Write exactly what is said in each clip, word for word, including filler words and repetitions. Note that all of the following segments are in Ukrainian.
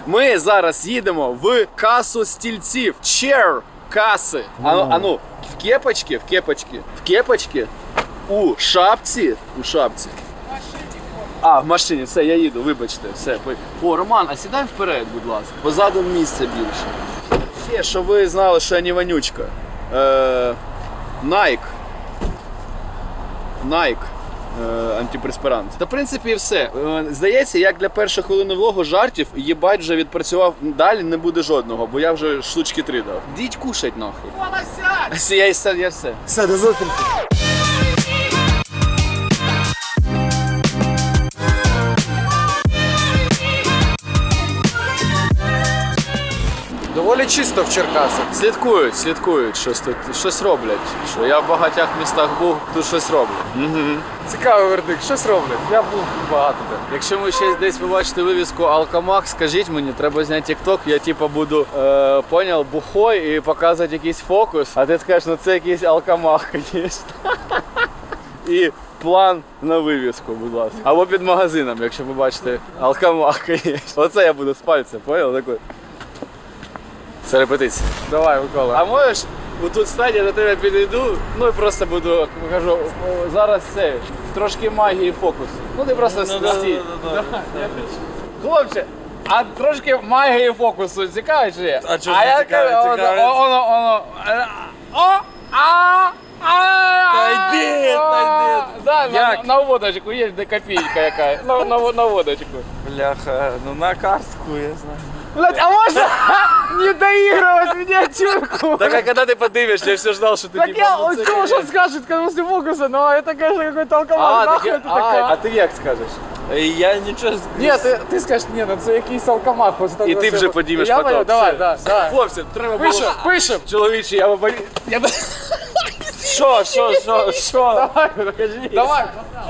Ми зараз їдемо в касу стільців. Chair каси. Ану, ану, в кепочці, в кепочці, в кепочці, у шапці, у шапці. А, в машині, все, я їду, вибачте, все. О, Роман, а сідай вперед, будь ласка. Позаду місця більше. Ще, щоб ви знали, що я не вонючка. Е, Nike. Nike. Е, антипреспирант. Та в принципі і все. Е, здається, як для першої хвилини влогу жартів, їбать вже відпрацював, далі не буде жодного, бо я вже штучки три дав. Діть кушать нахуй. Вона сядь! Я, я, я все. Все, до зустрічі. Доволі чисто в Черкасах. Слідкують, слідкують, щось тут, щось роблять. Що я в багатьох містах був, тут щось роблять. Угу. Цікавий вердикт, щось роблять. Я був багато де. Якщо ви ще десь побачите вивіску Алкомах, скажіть мені, треба зняти тік-ток, я типу буду, е, поняв, бухой і показувати якийсь фокус, а ти скажеш, ну це якийсь Алкомах, звісно. І план на вивіску, будь ласка. Або під магазином, якщо ви бачите Алкомах, звісно. Оце я буду з пальця, поняв? Такий. Це репетиція. Давай, Микола. А можеш отут стати, я до тебе підійду, ну і просто буду, кажу, зараз це, трошки магії фокусу. Ну ти просто стій. Хлопче, а трошки магії фокусу цікаво чи є? А чого не цікаво? Оно, оно, о, а, а, Та йди, та йди. Да, на, на водочку є де копійка яка, на, на, на водочку. Бляха, ну на карстку, я знаю. Блять, а можно не доигрывать миниатюрку? Так а когда ты подымешь, я все ждал, что ты так типа... Так я, что он скажет, когда после фокуса, но это, конечно, какой-то алкомах, нахуй это такая. А ты як скажешь? Я нічого... Ні, ти, ти скажеш, ні, ну це якийсь алкомах. І ти вже подімеш потім. потім. Давай, да, давай. Хлопці, треба було... Пишем, пишем. Чоловічі, я би... Я би... Що, що, що, що? Давай, покажи. Давай.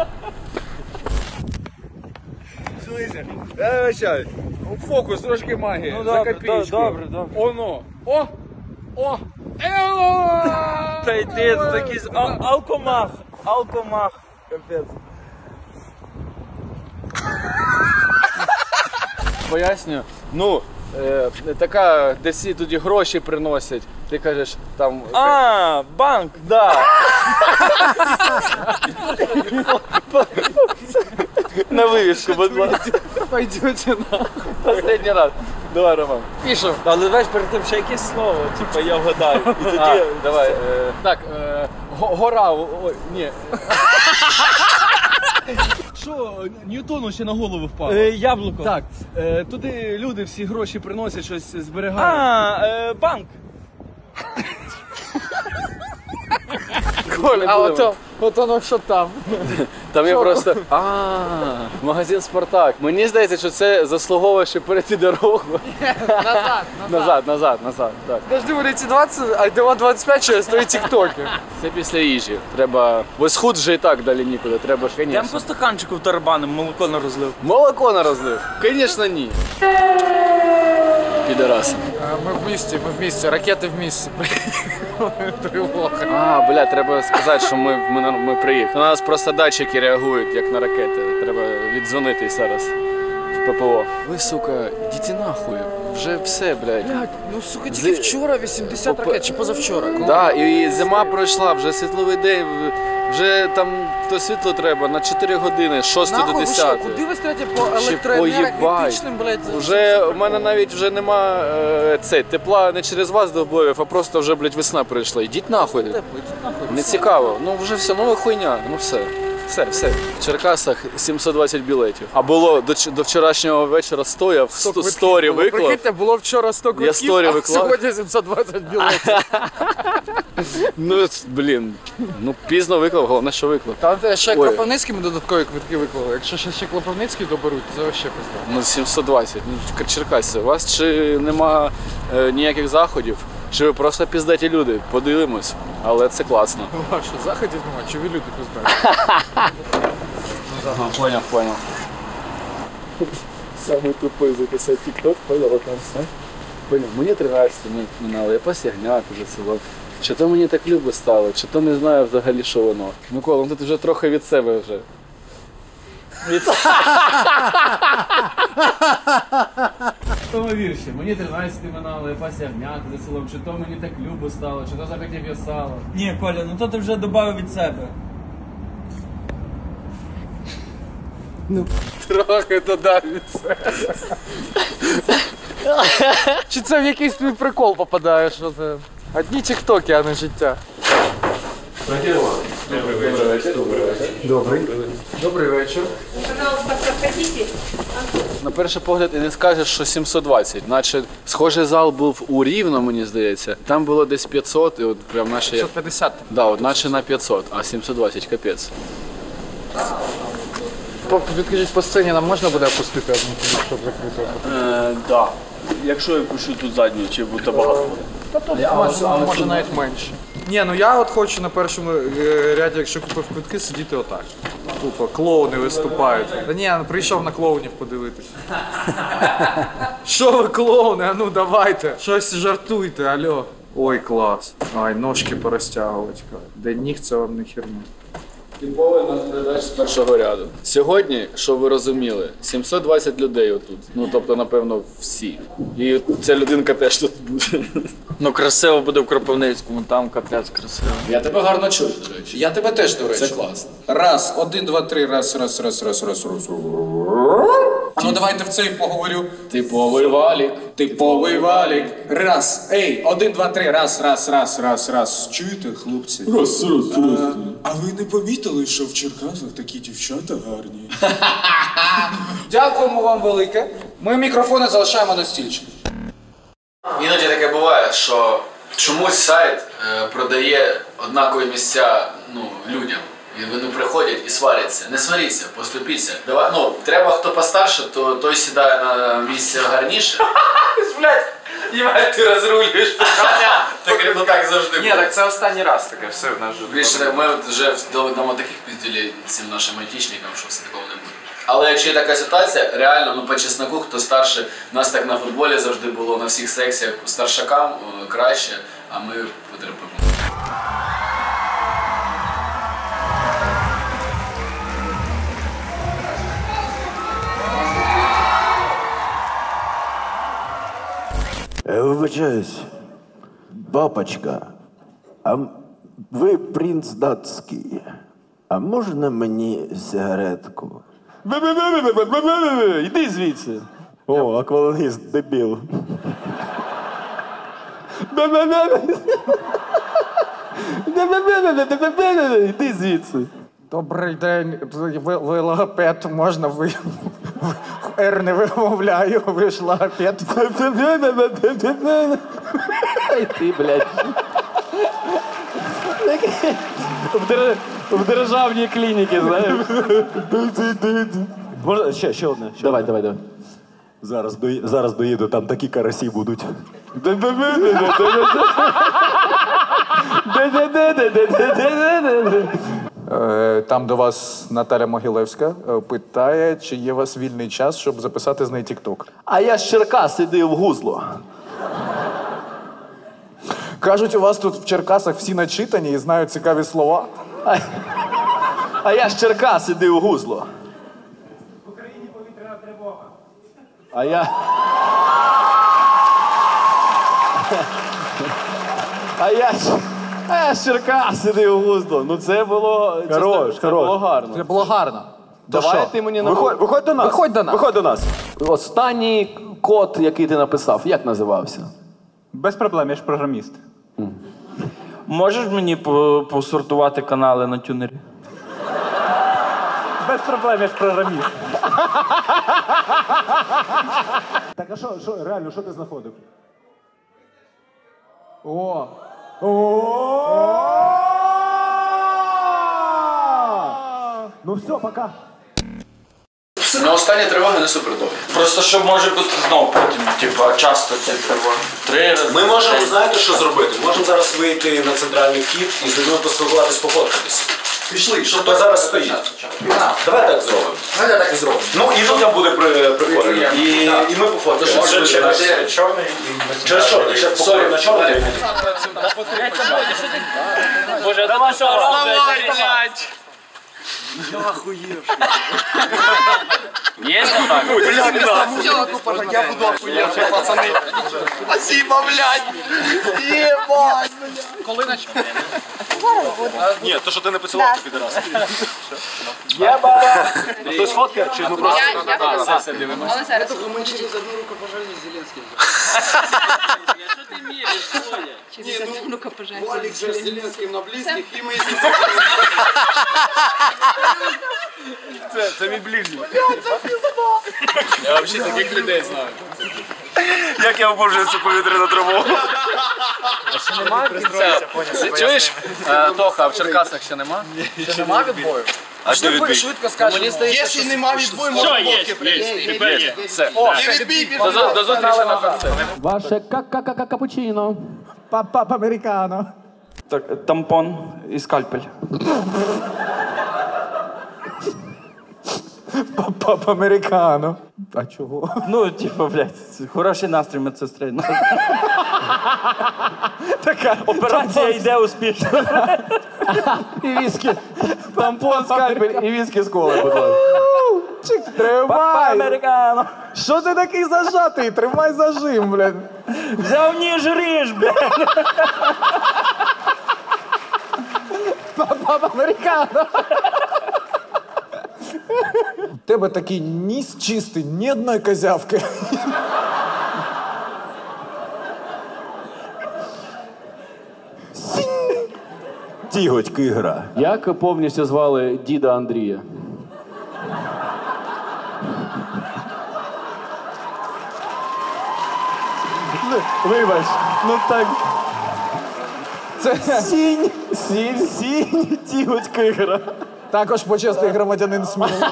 Слухайте, я вибачаю. Фокус, трошки магії, Ну, за добре, копійку. добре, добре. Оно, о, о, ео! Та йди, це такий ал- алкомах, алкомах, капець. Поясню, ну, е, така, де всі тоді гроші приносять, ти кажеш, там... А, банк. Да. На вивіску, будь ласка. Пойдете на. Останній раз. Давай, Роман. Пишем. Але знаєш, перед тим ще якесь слово, типу, я вгадаю. І тоді... А, давай. Е, Так, е, го- гора, ой, ні. Що Ньютону ще на голову впало? Е, яблуко. Так, е, туди люди всі гроші приносять, щось зберігають. А, е, банк. Коля, А будемо. ото, от воно що там. Там є просто. А, магазин Спартак. Мені здається, що це заслуговує ще перейти дорогу. Назад, Назад, назад, назад. Так. Подожди, ви ці двадцять, а де двадцять п'ять, що стоїть тіктоки. Це після їжі. Треба. Бо схуд вже і так далі нікуди. Треба ж, Йдемо звісно. по стаканчику в тарабаном, молоко не розлив. Молоко на розлив? Звісно, ні. Підарас. Ми в місті, ми в місті, ракети в місті. Тривога. А, бля, треба сказати, що ми, ми, ми приїхали. У нас просто датчики реагують, як на ракети. Треба віддзвонити зараз в ППО. Ви, сука, ідіть нахуй. Вже все, блядь. Блядь, ну сука, тільки З- вчора вісімдесят Опа- ракет, чи позавчора? Коли? Да, і зима пройшла, вже світловий день, вже там то світло треба на чотири години, з шостої до Нахуй, ви що, десятої. куди ви стріляєте по Ще електроенергетичним, блядь? Вже у мене навіть вже нема е, це, тепла не через вас довбоїв, а просто вже, блядь, весна прийшла. Ідіть нахуй. Тепло, ідіть нахуй. Не цікаво. Ну вже все, ну хуйня, ну все. Все, все. В Черкасах сімсот двадцять білетів. А було до, ч- до вчорашнього вечора сто, я в сто сто, квитків сторі було. виклав. Прикиньте, було вчора сто квитків, сторі а виклав. сьогодні сімсот двадцять білетів. Ну, блін, ну пізно виклав, головне, що виклав. Там ще Ой. Кропивницьким додаткові квитки виклали. Якщо ще, ще Кропивницький доберуть, то це ще пизда. Ну, сімсот двадцять. Ну, Черкасці, у вас чи нема е, ніяких заходів, чи ви просто піздаті люди, подивимось, але це класно. Ну, а що, заходів немає, чи ви люди пиздають? Ага, понял, понял. Самый тупой записать тикток, понял, вот там все. Понял, мені тринадцять минало, я посягняти засилав. Чи то мені так любо стало, чи то не знаю взагалі, що воно. Микола, ну тут вже трохи від себе вже. Від... Ой, вірші. Мені тринадцять минало, я пася гняти за селом. Чи то мені так любо стало, чи то захотів я сало. Ні, Коля, ну то ти вже додав від себе. Трохи додавиться. Чи це в якийсь твій прикол попадає, що це? Одні тіктоки, а не життя. Добрий вечір. Добрий. Добрий вечір. Пожалуйста, проходите. На перший погляд і не скажеш, що сімсот двадцять. Наче схожий зал був у Рівно, мені здається. Там було десь п'ятсот, і от прям наче... п'ятсот п'ятдесят. Да, от наче на п'ятсот, а сімсот двадцять капець. Тобто, відкажіть, по сцені нам можна буде опустити одну, щоб закрити? Е, да. Якщо я пишу тут задню, чи буде багато буде? А може навіть менше. Ні, ну я от хочу на першому е, ряді, якщо купив квитки, сидіти отак. Тупо, клоуни виступають. Та ні, ну прийшов на клоунів подивитись. Що ви клоуни? А ну давайте. Щось жартуйте, алло. Ой, клас. Ай, ножки порозтягувати. Де ніг, це вам не херня. Типовий наш глядач з першого ряду. Сьогодні, щоб ви розуміли, сімсот двадцять людей отут. Ну, тобто, напевно, всі. І ця людинка теж тут буде. Ну красиво буде в Кропивницькому, там капець красиво. Я тебе гарно чую, до речі. Я тебе теж, до речі. Це класно. Раз, один, два, три, раз, раз, раз, раз, раз, раз. А ну давайте в цей поговорю. Типовий валік. Типовий валік. Раз. Ей, один, два, три, раз, раз, раз, раз, раз. Чуєте, хлопці? Раз, раз, раз. А ви не помітили, що в Черкасах такі дівчата гарні? Дякуємо вам велике. Ми мікрофони залишаємо на стільчику. Іноді таке буває, що чомусь сайт е, продає однакові місця ну, людям. І вони приходять і сваряться. Не сваріться, поступіться. Давай, ну, треба хто постарше, то той сідає на місце гарніше. Блять, Євай, ти розрулюєш питання. Так, ну так завжди. Ні, так це останній раз таке, все, в нас же. Більше ми от вже дамо таких пізділів цим нашим айтішникам, що все такого не буде. Але якщо є така ситуація, реально, ну по чесноку, хто старше, у нас так на футболі завжди було на всіх секціях старшакам е, краще, а ми потерпимо. Вибачаюсь, папочка, а ви принц датський, а можна мені сигаретку? Іди звідси. О, аквалангіст, дебіл. Іди звідси. Добрий день, ви, ви логопед, можна ви... Р не вимовляю, ви ж логопед. Ай ти, блядь. В, дер... в державній клініці, знаєш. Можна? Ще, ще одне. Ще давай, давай, давай. Зараз, до... Зараз доїду, там такі карасі будуть. Там до вас Наталя Могилевська питає, чи є у вас вільний час, щоб записати з неї тік-ток. А я з Черкас іди в гузло. Кажуть, у вас тут в Черкасах всі начитані і знають цікаві слова. А, а я з Черкас іди в гузло. В Україні повітряна тривога. А я... А я... А я з Черкас іди в гузло. Ну це було... Хорош, це було гарно. Це було гарно. Давай ти мені на... Виходь, виходь до нас. Виходь до нас. Виходь до нас. Останній код, який ти написав, як називався? Без проблем, я ж програміст. Можеш мені по- посортувати канали на тюнері? Без проблем, я ж програміст. Так а що, що, реально, що ти знаходив? О! Ну все, пока. На останні тривоги не супер добре. Просто що може бути знову потім, типу, часто ці тривоги. Три рази. Ми можемо, знаєте, що зробити? Можемо зараз вийти на центральний вхід і з людьми поспілкуватись, пофоткатись. Пішли, що хто зараз стоїть? Давай так зробимо. Давай так і зробимо. Ну і людям буде при- прикольно. І, і ми пофоткаємося. Може через чорний і Через чорний, ще пофоткаємо на чорний. Боже, давай що робить? Я охуєвший. Є так? Блядь, я буду охуевший, пацаны. Спасибо, блядь. Ебать, блядь. Коли начнемо? Ні, то, що ти не поцілував, ти підарас. Єба! Хтось фоткає, чи ми просто... Я буду. Все, все, дивимося. Але зараз. Що ти міриш, Коля? Через одну руку пожалуйста. Валик же с Зеленским на близких, и мы Це, це мій ближній. Я вообще таких людей знаю. Як я обожнюю цю повітряну тривогу. Чуєш, е, Тоха, а в Черкасах ще нема? Ще нема відбою? А що відбій? Швидко скажемо. Мені здається, якщо нема відбою, можна фотки прийти. Тепер є. Все. Не відбій, до, до зустрічі на концерті. Ваше капучино. Папа американо. Так, тампон і скальпель. Папа американо. А чого? Ну, типу, блядь, хороший настрій медсестри. Така Операція йде успішно. І віскі. Тампон, скальпель і віскі з коли, будь ласка. Чик, Папа тримай! американо. Що ти такий зажатий? Тримай зажим, блядь. Взяв ніж ріж, блядь. Папа американо. У тебе такий ніс чистий, ні одної козявки. Тіготь ігра. Як повністю звали діда Андрія? Вибач, ну так. Це сінь, сінь, сінь, тіготь ігра. Також почесний громадянин Сміли.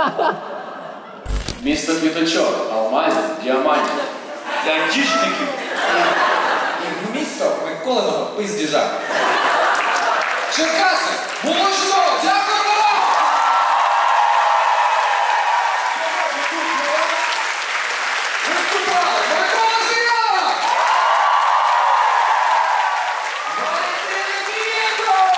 Місто квіточок, алмазів, діамантів. Для діжників. Місто Миколиного пиздіжа. Черкаси! Було чудово! Дякуємо вам! Виступали Микола Заява! Валентин Дієнко!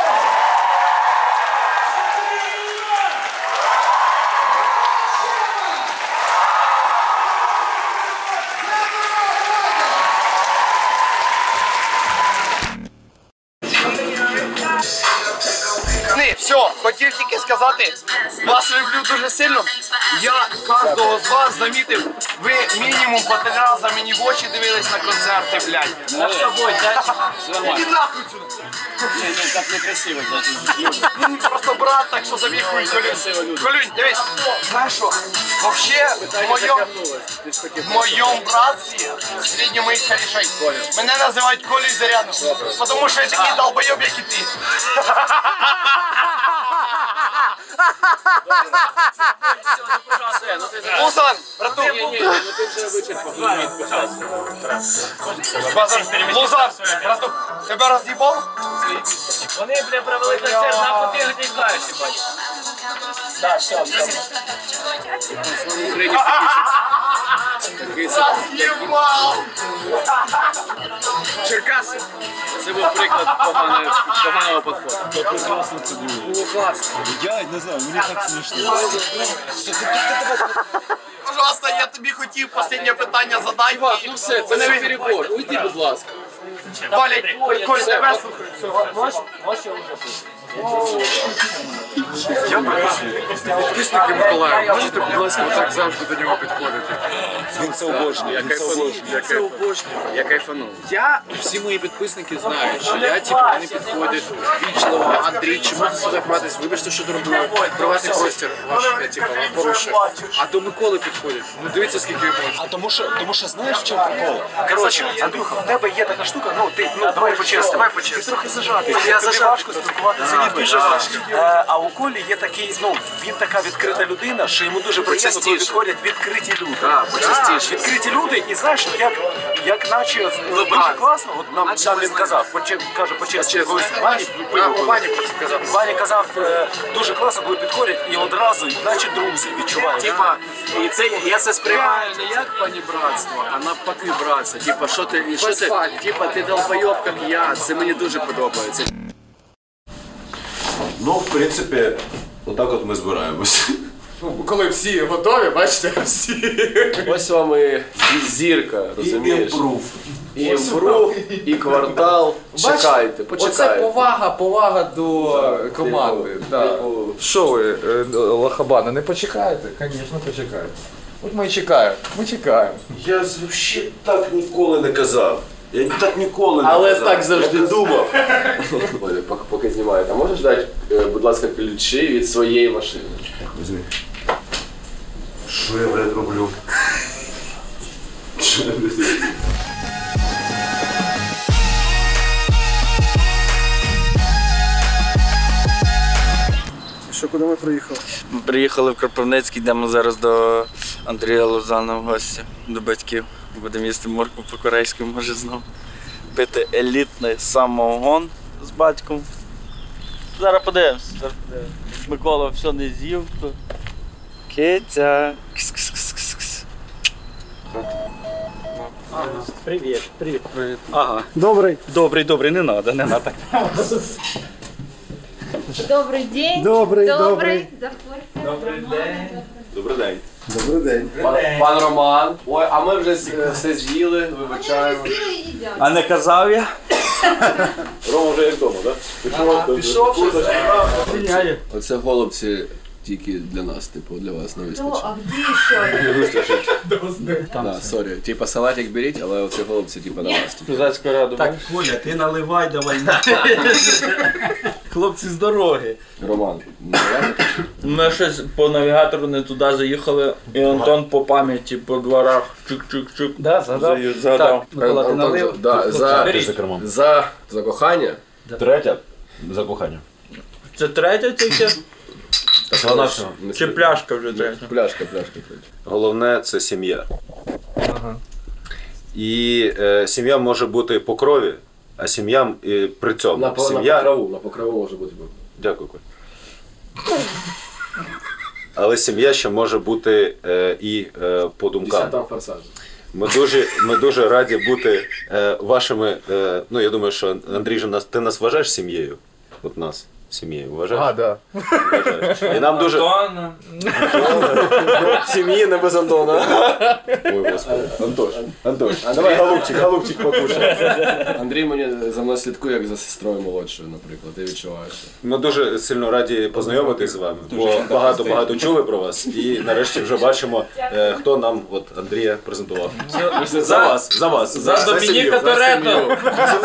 Все, хотів тільки сказати, вас люблю дуже сильно. Я кожного з вас замітив, ви мінімум по три рази мені в очі дивились на концерти, блядь. Так з тобою, так? Іди нахуй сюди. Ні, ні, так некрасиво, блядь. Він просто брат, так що забіг хуй, Колюнь. Колюнь, дивись, знаєш що, вообще в моєму, в моєму братстві, середньо моїх корішей, мене називають Колей Заряну, тому що я такий долбойоб, як і ти. Музан, братух. Музан, братух, тебе роз'їбав? Вони, бля, провели концерт, нахуй ти не знаєш, бать. Так, все, все. Роз'їбав! Черкаси. Це був приклад поганого, поганого підходу. Я прекрасно це дивлюсь. Було класно. Я не знаю, мені так смішно. Пожалуйста, я тобі хотів останнє питання задати. Ну все, це не перебор. Уйди, будь ласка. Валя, Коль, тебе слухаю. Підписники Миколая, можете, будь ласка, так завжди до нього підходити? Він це обожнює. Я кайфанув. Я Це обожнюю. Я кайфанув. Я, всі мої підписники знають, що я, типу, вони підходять вічливо. Андрій, чи можна сюди хватись? Вибачте, що дороблю. Приватний простір ваш, я, типу, вам порушую. А до Миколи підходять. Ну, дивіться, скільки емоцій. А тому що, тому що знаєш, в чому прикол? Коротше, Андрюха, в тебе є така штука, ну ти, ну давай почесно, давай почесно. Ти трохи зажатий. Я зажатий. Важко спілкуватися, мені дуже важко. А у Колі є такий, ну, він така відкрита людина, що йому дуже приємно, коли підходять відкриті люди. Так, почастіше. Відкриті люди, і знаєш, як, як наче дуже класно, от нам, нам він казав, поче, каже, почесно, колись Вані, Ваня просто казав. Ваня казав, е, дуже класно, коли підходять, і одразу, наче друзі, відчувають. Типа, і це, я це сприймаю не як панібратство, а навпаки братство. Типа, що ти, що ти, типа, ти долбойоб, як я, це мені дуже подобається. Ну, в принципі, Отак от ми збираємось. Ну, коли всі готові, бачите, всі. Ось вам і зірка, розумієш? І імпрув. І імпрув, і квартал. Чекайте, Оце почекайте. повага, повага до команди. типу, Да. типу. Що ви, е, лохабани, не почекаєте? Звісно, почекаєте. От ми і чекаємо, ми чекаємо. Я взагалі так ніколи не казав. Я так ніколи не Але казав. так завжди думав. Оля, поки, поки знімають, а можеш дати, е, будь ласка, ключі від своєї машини? Візьми. Що я, блядь, роблю? Що я, блядь, роблю? Що, куди ми приїхали? Ми приїхали в Кропивницький, йдемо зараз до Андрія Лозана в гості, до батьків. Будемо їсти моркву по-корейськи, може знову пити елітний самогон з батьком. Зараз подивимось. Зараз подивимось. Микола все не з'їв, то киця. Кс-кс-кс-кс-кс. Привіт, привіт. Привіт. Ага. Добрий. Добрий, добрий, не треба, не треба. Добрий день. Добрий, Добрий. Заходьте. Добрий день. Добрий день. Добрий день. Пан, пан Роман. Ой, а ми вже с- все з'їли, вибачаємо. А не казав я? Рома вже як вдома, так? Ага, пішов вже. Оце голубці тільки для нас, типу, для вас не Ну, вистачить. а где еще? Да, сорі. Типа салатик беріть, але оці голубці типу для вас. Типу. Козацьку раду. Так, Коля, ти наливай, давай. Хлопці з дороги. Роман, не реально? Ми щось по навігатору не туди заїхали, і Антон по пам'яті по дворах чик-чик-чик. Да, згадав? Згадав. Микола, ти Антон, налив? да, за, Беріть. За кермом. за, за кохання. Третя за кохання. Це третя тільки? Так вона все. Чи пляшка вже третя? Пляшка, пляшка. третя. Головне це сім'я. І е, сім'я може бути по крові, а сім'я е, при цьому. На, по- на сім'я... покрову, на покрову може бути. Дякую, Коль. Але сім'я ще може бути е, і е, по думкам. Десятам форсажем. Ми дуже, ми дуже раді бути е, вашими. Е, ну, я думаю, що Андрій же нас, ти нас вважаєш сім'єю? От нас сім'єю вважаєш? А, да. Вважаєш. І нам дуже. Антон. Сім'ї не без Антона. Ой, господи. Антош, Антош, а давай голубчик, голубчик покушай. Андрій мені за мною слідкує, як за сестрою молодшою, наприклад. Ти відчуваєш. Ми дуже сильно раді познайомитись з вами, бо багато-багато чули про вас. І нарешті вже бачимо, е, хто нам от Андрія презентував. За вас, за вас. За Домініка Торетто.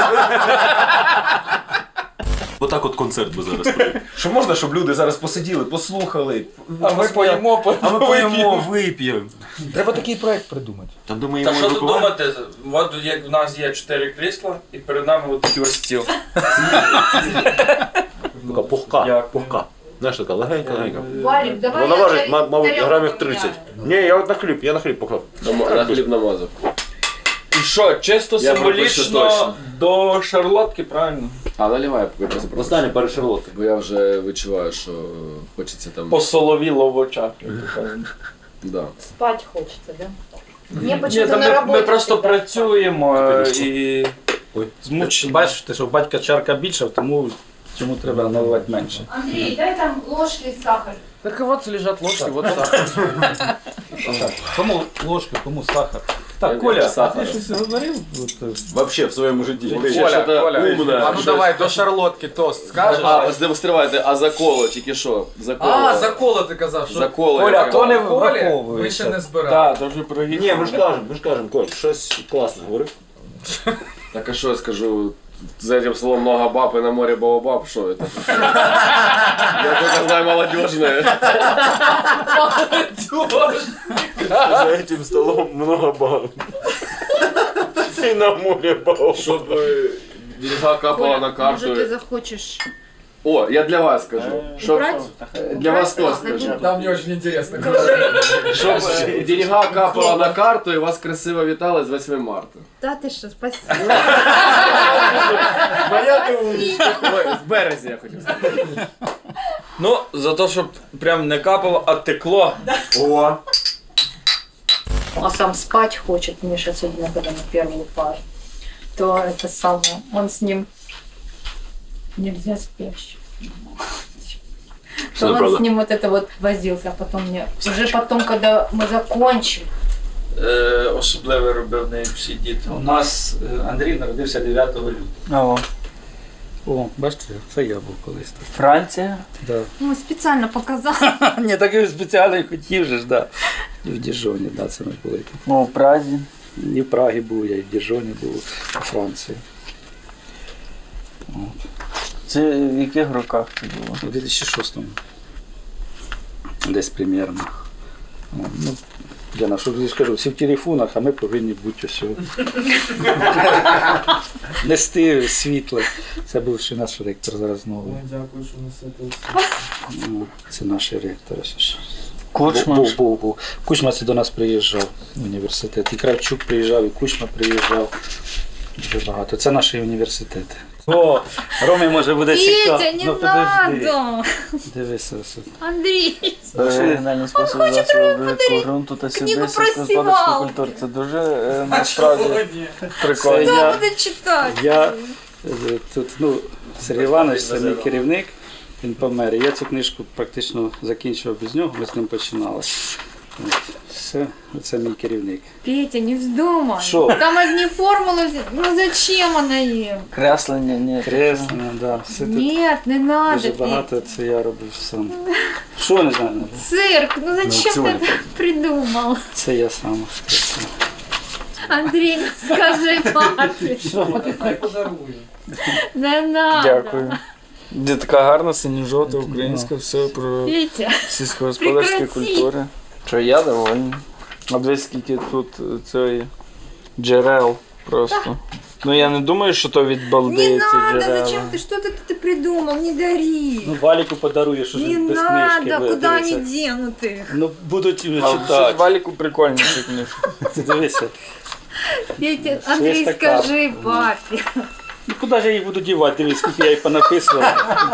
Отак от концерт би зараз провели. Що можна, щоб люди зараз посиділи, послухали. А ми поїмо, А ми поїмо, вип'ємо. Треба такий проект придумати. Там думаю, Та що тут думати? От як в нас є чотири крісла, і перед нами от такий ось стіл. Така пухка, Як? пухка. Знаєш, така легенька-легенька. Варик, давай. Вона я важить, тарі- ма- мабуть, тарілку грамів поміняю. тридцять. Ні, я от на хліб, я на хліб поклав. На хліб намазав. І що, чисто Я пропишу символічно точно. до шарлотки, правильно? А наливай, поки просто просто. Останнє перед Шарлотки. Бо я вже відчуваю, що хочеться там. Посоловіло в очах. як то кажуть. Да. Спать хочется, да? Мне Ні, почему-то та на ми, работе ми просто всегда. працюємо е, і Ой. змучені. Бачите, що в батька чарка більша, тому чому треба наливати менше. Андрей, дай там ложки и сахар. Так вот лежат ложки, вот сахар. Кому ложка, кому сахар. Так, Я Коля, а сахар. ти щось говорив? От, е, Вообще в своєму житті. Коля, Коля, а ну давай до шарлотки тост скажеш. А, здемонструвати, а за коло, тільки що? За коло. А, за коло ти казав, що За коло. Коля, я то не казав. Колі ми враховується. ще не збирали. Так, дуже прогідно. Ні, ми ж кажемо, ми ж кажемо, Коль, щось класне говорив. Так а що я скажу? За этим словом много баб и на море баобаб, что это? Я только знаю молодежное. За этим столом много баб. І на морі баб. Чтобы деньга капала на карту. Может, ты захочешь О, я для вас скажу. Чтоб... убрать? Для вас то скажу. Там мне очень интересно. Чтобы деньга капала на карту и вас красиво вітали з восьмим марта. Да ты что, спасибо. Ой, в березі я хотів сказати. Ну, за те, щоб прям не капало, а текло. О! А сам спать хочет, Миша сегодня, когда на первую пару, то это самое, он с ним нельзя спящий. то он с ним вот это вот возился, а потом мне, уже потом, когда мы закончили. Е, особливо робив не всі діти. У нас е, Андрій народився дев'ятого лютого. О, О, бачите, це я був колись тут. Франція? Да. Ну, специально показал. Ні, так і спеціально хотів же ж, да. І в Діжоні, да, це ми були тут. О, в Празі. І в Прагі був, я і в Діжоні був, у Франції. От. Це в яких роках це було? У дві тисячі шостому. Десь примерно. О, ну, я на що скажу, всі в телефонах, а ми повинні бути ось. Нести світло. Це був ще наш ректор зараз новий. Дякую, що несете. Це наш ректор. Кучма? Був, був, був. Кучма це до нас приїжджав в університет. І Кравчук приїжджав, і Кучма приїжджав. Дуже багато. Це наш університет. О, Ромі може буде цікаво. Петя, не Ну, подожди. надо! Дивися ось. Андрій! Оригінальні способи засобу обробітку ґрунту та книгу про сільськогосподарських сівалки. культур. Це дуже е, насправді прикольно. Хто Я- буде читати? Я е, тут, ну, Сергій Іванович, це мій керівник, він помер. І я цю книжку практично закінчував без нього, ми з ним починали. От, все, це мій керівник. Петя, не вздумай. Що? Там одни формулы. Ну зачем она им? Креслення, ні. Креслення, да. Все тут Нет, не надо, дуже Петя. багато, це я робив сам. Що не знаю? Цирк, ну зачем ты это придумал? Це я сам. скажу. Андрей, ну скажи папе. Не надо. Дякую. Де така гарна, синьо-жовта, українська, все про Петя, сільськогосподарські прекрати. культури. Що я довольний. А дивись, скільки тут цієї джерел просто. Ну я не думаю, що то від балди не ці надо, джерела. зачем ты что-то ты придумал, не дари. Ну, Валіку подаруєш, що ж Не без книжки надо, буде, куда дивися. они денут их? Ну, будуть А читати. Валіку прикольні ці книжки. Ти дивися. Петя, Андрей, така. скажи папе. Ну куди ж я їх буду дівати? Дивись, скільки я їх понаписував.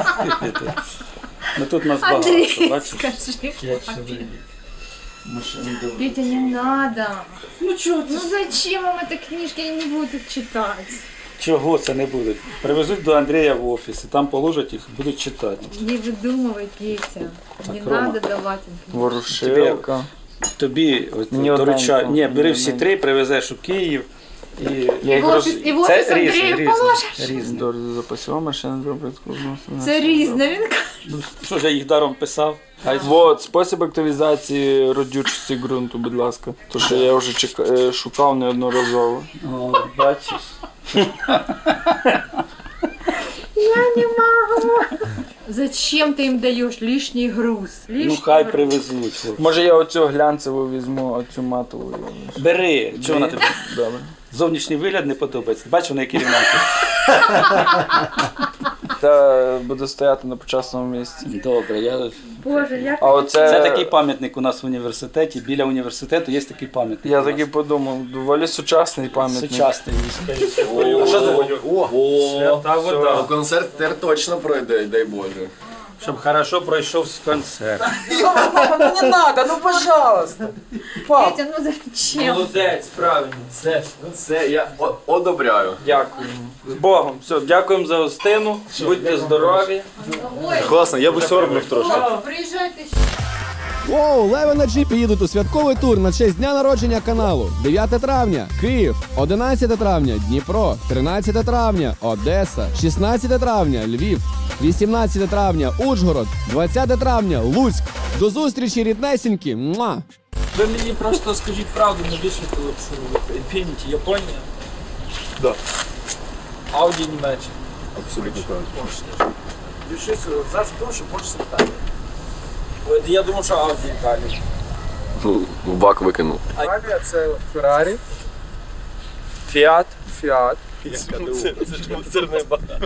Ну тут нас багато, Андрей, бачиш? скажи Я папе. Петя, не надо. Ну чого Ну зачем вам эта книжка, я не буду их читать. Чого це не будуть? Привезуть до Андрія в офіс, і там положать їх, будуть читати. Не выдумывай, Петя. Не Рома. надо давать им книжку. Ворушилка. Тобі от, Ні доручаю. одненько, Ні, бери ні всі одненько. три, привезеш у Київ. І... Я їх В роз... офіс, і в Це офіс різні, Андрію різні. положиш. Різні. До запасова машина для предсказного. Це різне, він каже. Ну, що ж я їх даром писав? Хай Вот, спосіб активізації родючості ґрунту, будь ласка. То, що я вже чека... е, шукав неодноразово. О, бачиш. Я не могу. Зачем ты им даешь лишний груз? Лишний Ну хай груз. привезуть. хлопці. Може я оцю глянцеву візьму, оцю матову. я лишу. Бери. Чого вона тобі? Добре. Зовнішній вигляд не подобається. Бачиш, вона які рівненькі. Та буде стояти на почасному місці. Добре, я... Боже, як А оце... Це такий пам'ятник у нас в університеті. Біля університету є такий пам'ятник. Я у нас. так і подумав, доволі сучасний пам'ятник. Сучасний. А що це? О, Свята вода. концерт тепер точно пройде, дай Боже. Щоб хорошо пройшов концерт. Папа, ну не надо, ну пожалуйста. Пап. Петя, ну зачем? Молодець, правильно. Все. Все, я о- одобряю. Дякую. З Богом. Все, дякуємо за гостину. Будьте здорові. Ой, Класно, я би сьорбнув трошки. приезжайте еще. Воу, Леви на джипі їдуть у святковий тур на честь дня народження каналу. дев'яте травня – Київ, одинадцяте травня – Дніпро, тринадцяте травня – Одеса, шістнадцяте травня – Львів, вісімнадцяте травня – Ужгород, двадцяте травня – Луцьк. До зустрічі, ріднесенькі! Муа! Ви мені просто скажіть правду, навіщо ти лапшуєте? Infiniti, Японія? Да. Audi, Німеччина. Абсолютно правильно. Решись, завжди тому, що хочеш Італії. Ой, Я думав, що Audi Італія. Ну, в бак викинув. Італія це Феррарі, Фіат. Фіат. Це не багато.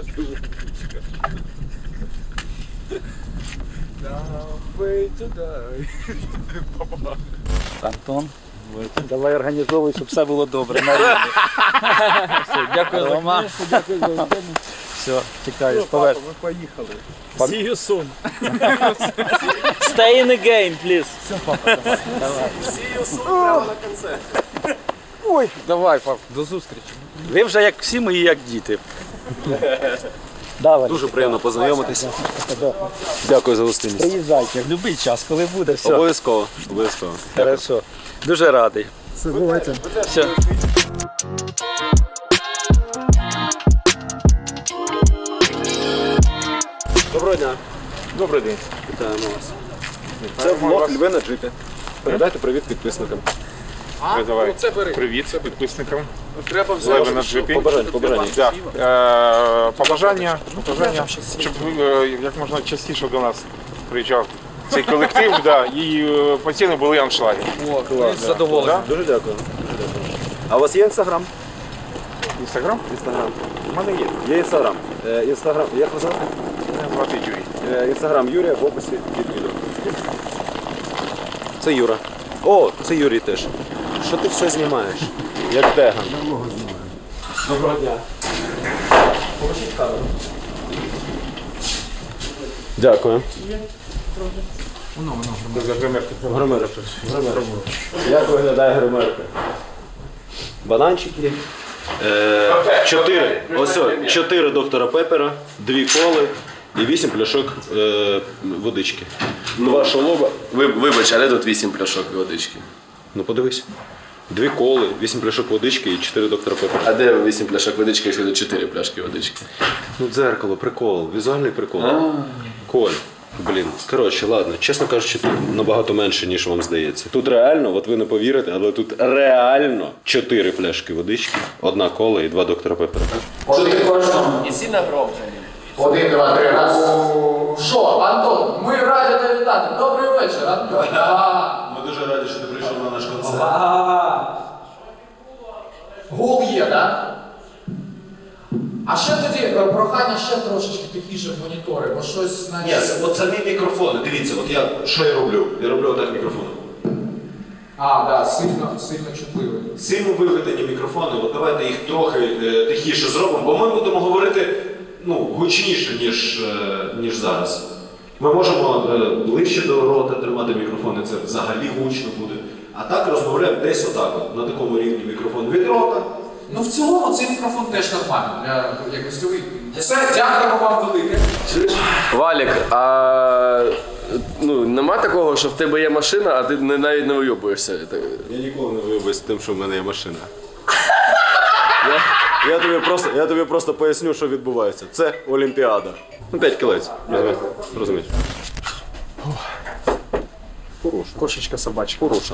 Антон, давай організовуй, щоб все було добре. На рівні. Все, дякую за книжку, дякую за гостину. Все, чекаю, поверх. Ми поїхали. See you soon. Stay in the game, please. Ой, давай, пап, до зустрічі. Ви вже як всі мої, як діти. Давай. Дуже приємно познайомитися. Дякую за гостинність. Приїжджайте в будь-який час, коли буде, все. Обов'язково, обов'язково. Хорошо. Дуже радий. Все, бувайте. Все. Доброго дня. Добрий день. Вітаємо вас. Це влог Льви на джипі. Передайте привіт підписникам. А? Давай. Ну, це бери. Привіт підписникам. Треба Леви на джипі. Побажання, побажання. Да. Е, побажання, побажання, щоб е, як можна частіше до нас приїжджав цей колектив, да, і е, постійно були аншлаги. О, клас, задоволений. Да? Дуже дякую. Дуже дякую. А у вас є інстаграм? Інстаграм? Інстаграм. У мене є. Є інстаграм. Е, інстаграм. Як ви звати? Мене звати Юрій. Е, інстаграм Юрія в описі під відео. Це Юра. О, це Юрій теж. Що ти все знімаєш? Як Деган. Доброго дня. Поможіть камеру. Дякую. Гримерка. Гримерка. Як виглядає гримерка? Бананчики. Е, чотири. Ось, о, чотири доктора Пепера, дві коли і вісім пляшок е, водички. Два шолоба. Ви, вибач, а де тут вісім пляшок водички? Ну подивись. Дві коли, вісім пляшок водички і чотири доктора Пепера. А де вісім пляшок водички, якщо тут чотири пляшки водички? Ну дзеркало, прикол, візуальний прикол. Коль. Блін, коротше, ладно, чесно кажучи, тут набагато менше, ніж вам здається. Тут реально, от ви не повірите, але тут реально чотири пляшки водички, одна кола і два доктора Пепера. І сильно громче. Один, два, три, раз. Що, Антон, ми раді тебе вітати. Добрий вечір, Антон. Ми дуже раді, що ти прийшов на наш концерт. Гул є, так? А ще тоді е, прохання ще трошечки тихіше в монітори, бо щось наче... Ні, от самі мікрофони, дивіться, от я, що я роблю? Я роблю отак мікрофоном. А, так, да, сильно, сильно чутливий. Сильно виведені мікрофони, от давайте їх трохи е, тихіше зробимо, бо ми будемо говорити ну, гучніше, ніж, е, ніж зараз. Ми можемо е, ближче до рота тримати мікрофони, це взагалі гучно буде. А так розмовляємо десь отак, от, на такому рівні мікрофон від рота. Ну в цілому цей мікрофон теж нормальний, для як гостьовий. Все, дякуємо вам велике. Валік, а ну, нема такого, що в тебе є машина, а ти не, навіть не вийобуєшся? Я ніколи не вийобуюсь тим, що в мене є машина. Я, я, тобі просто, я тобі просто поясню, що відбувається. Це Олімпіада. Ну, п'ять кілець, розумієш. Хороша. Кошечка собачка. Хороша.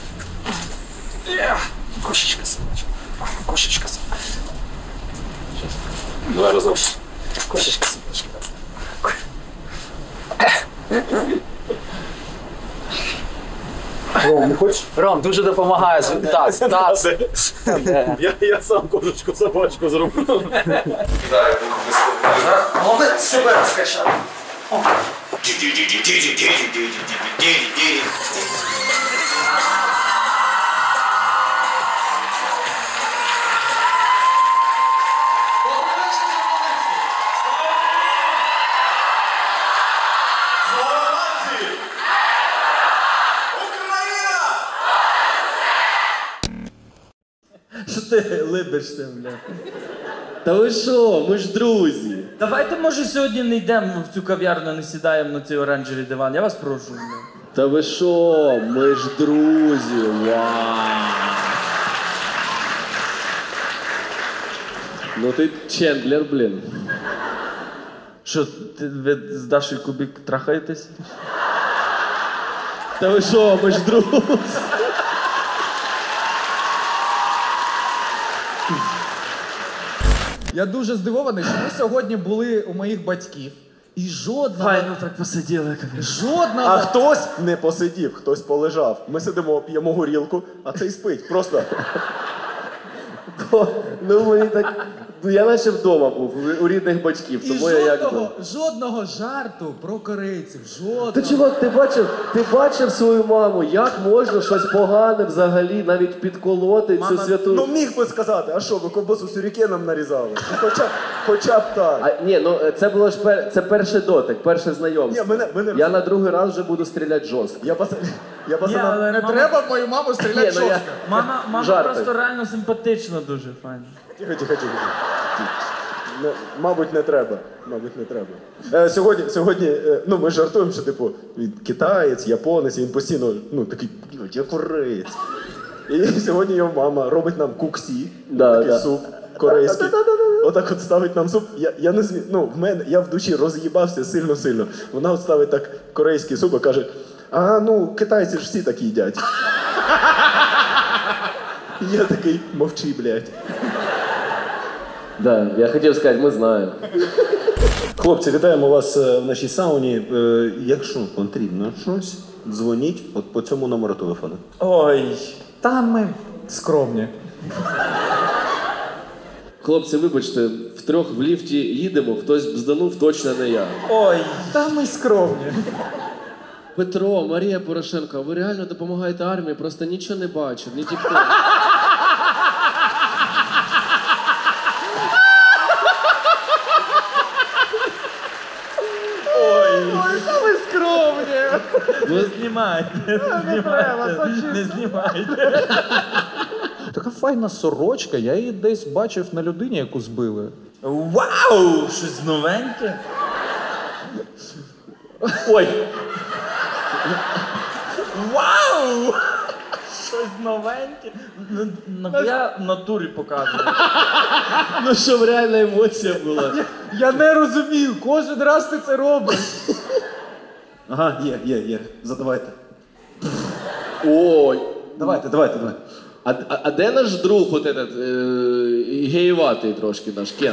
Кошечка собачка. Кошечка собачка. Давай разом. Кошечка собачка. Ром, не хочеш? Ром, дуже допомагає. Таз, таз. Я, я сам кошечку собачку зроблю. Головне себе розкачати. Що ти либишся, бля? Та ви що, ми ж друзі. Давайте, може, сьогодні не йдемо в цю кав'ярню, не сідаємо на цей оранжевий диван. Я вас прошу. Бля. Та ви що, ми ж друзі. Вау. Ну ти Чендлер, блін. Що, ти, ви з Дашою Кубік трахаєтесь? Та ви що, ми ж друзі. Я дуже здивований, що ми сьогодні були у моїх батьків. І жодного... Файно так посиділи. Жодного... А хтось не посидів, хтось полежав. Ми сидимо, п'ємо горілку, а цей спить. Просто. Ну мені так... Ну я наче вдома був, у рідних батьків, І тому я як... жодного, жодного жарту про корейців, жодного. Та чувак, ти бачив, ти бачив свою маму, як можна щось погане взагалі навіть підколоти цю святу... Ну міг би сказати, а що, ви ковбасу сюрікеном нарізали? Ну, хоча, б- хоча б так. А, ні, ну це було ж пер... це перший дотик, перше знайомство. Ні, мене- мене- Я на другий раз вже буду стріляти жорстко. Я пас... Я Ні, пацанам... але не мама- треба в мою маму стріляти Ні, ну я- жорстко. Мама, мама Жарти. просто реально симпатична дуже, файно. Тихо, тихо, тихо. Не, мабуть, не треба. Мабуть, не треба. Е, сьогодні, сьогодні е, ну, ми жартуємо, що типу, він китаєць, японець, і він постійно, ну, такий, блядь, я кореєць. І сьогодні його мама робить нам куксі, Да, такий да. суп корейський. Отак от ставить нам суп. Я, я не змі... ну, в мене, я в душі роз'їбався сильно-сильно. Вона от ставить так корейський суп і каже, а ну, китайці ж всі так їдять. І я такий, мовчи, блядь. Да, я хотів сказати, ми знаємо. Хлопці, вітаємо вас е, в нашій сауні. Е, Якщо потрібно щось, дзвоніть от по цьому номеру телефону. Ой, там ми скромні. Хлопці, вибачте, втрьох в ліфті їдемо, хтось бзданув, точно не я. Ой, там ми скромні. Петро, Марія Порошенко, ви реально допомагаєте армії, просто нічого не бачу, не тікток. Ой, там ми скромні. Не знімайте, не знімайте, не знімайте. Така файна сорочка, я її десь бачив на людині, яку збили. Вау! Щось новеньке. Ой! Вау! Щось новеньке. Ну, нахуя в натурі показує. Ну, щоб реальна емоція була. Я не розумію, кожен раз ти це робиш. Ага, є, є, є. Задавайте. Ой. Давайте, давайте, давайте. А, а, а де наш друг, от этот, е, геєватий трошки наш, Кен?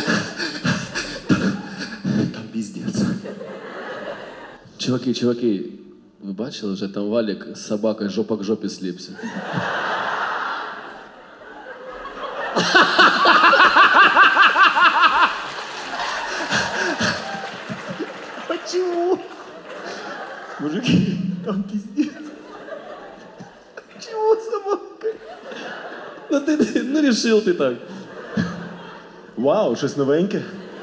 Там піздець. Чуваки, чуваки, ви бачили вже там Валік з собакою жопа к жопі сліпся? Почему? Мужики, там пиздец. Чего собака? Ну ти, ти ну рішив ти так. Вау, щось новеньке.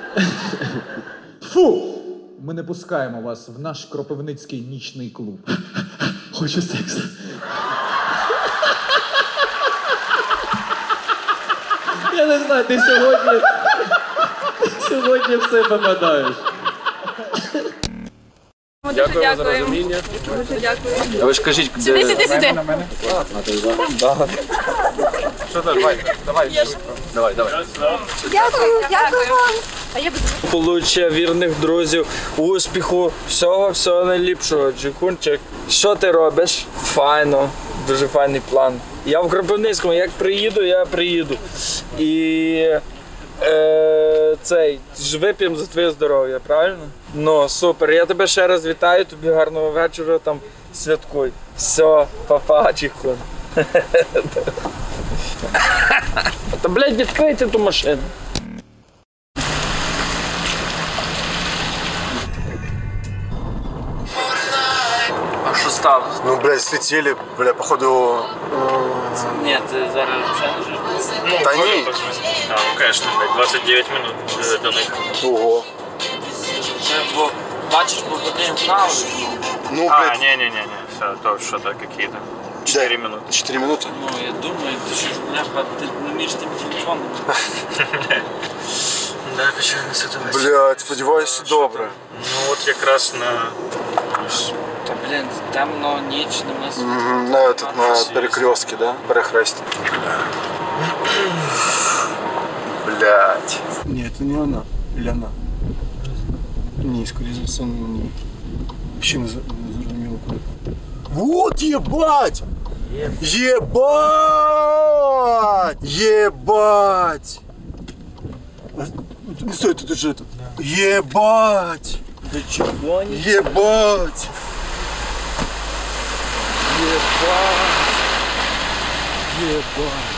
Фу! Ми не пускаємо вас в наш кропивницький нічний клуб. Хочу сексу. Я не знаю, ти сьогодні... Ти сьогодні все попадаєш. Дякую за розуміння. Дуже дякую. А ви ж кажіть, де... Сиди, сиди, сиди. А, ти за? Да. Що так, давай, давай, давай, давай. Дякую, дякую вам. А я буду... Получення вірних друзів, успіху, всього, всього найліпшого. Джикунчик, що ти робиш? Файно, дуже файний план. Я в Кропивницькому, як приїду, я приїду. І е, цей, ж вип'ємо за твоє здоров'я, правильно? Ну, супер, я тебе ще раз вітаю, тобі гарного вечора, там святкуй. Все, па-па, Джикун. Та, блядь, відкрийте ту машину. А що сталося? Ну, блядь, слетели, бля, походу... Ні, ти зараз вже не живеш. Та ні. А, ну, конечно, блядь, двадцять дев'ять минут до них. Ого. Це, бо, бачиш, бо вони гнали. Ну, а, блядь. не-не-не, все, то что-то какие-то. Четыре минуты. Четыре минуты? Ну, я думаю, ти що ж, бляха, ти не вмієш тим телефоном. Да, печально ситуація. Блядь, сподіваюся, добре. Ну, от якраз на... Та, блін, темно, ніч, не нас. Мгм, на этот, на перекрестке, да? Перехресте. Блядь. Нет, это не она. Или она? Не, скорее за всего, не. Вообще не зарумела куда-то. Вот ебать! Ебать! Ебать! А, не стой, тут же этот. Ебать! Ты чего не? Ебать! Ебать! Ебать!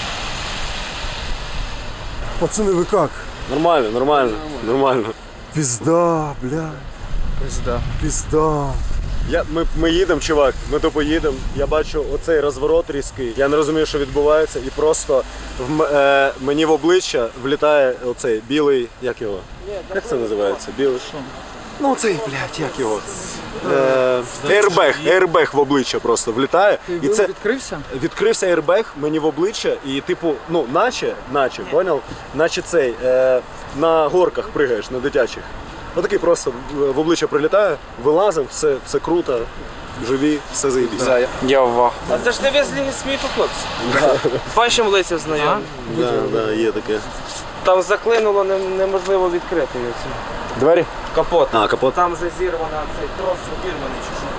Пацаны, вы как? Нормально, нормально, нормально. Пизда, бля. Пизда. Пизда. Я, ми, ми їдемо, чувак, ми тупо їдемо. Я бачу оцей розворот різкий. Я не розумію, що відбувається, і просто в, м- е, мені в обличчя влітає оцей білий, як його? Як це називається? Білий. Ну оцей, блядь, як його? Е, Airbag, airbag в обличчя просто влітає. І це відкрився? Відкрився airbag мені в обличчя і типу, ну, наче, наче, поняв? Наче цей, е, на горках пригаєш, на дитячих. Отакий просто в обличчя прилітає, вилазив, все, все круто, живі, все заєбісь. Я вах. А це ж не везли сміху, хлопці? Бачимо лиця знайомі. Да, да, є таке. Там заклинуло, не- неможливо відкрити його. Двері? Капот. А, капот. Там вже зірвана, цей трос обірваний чи що.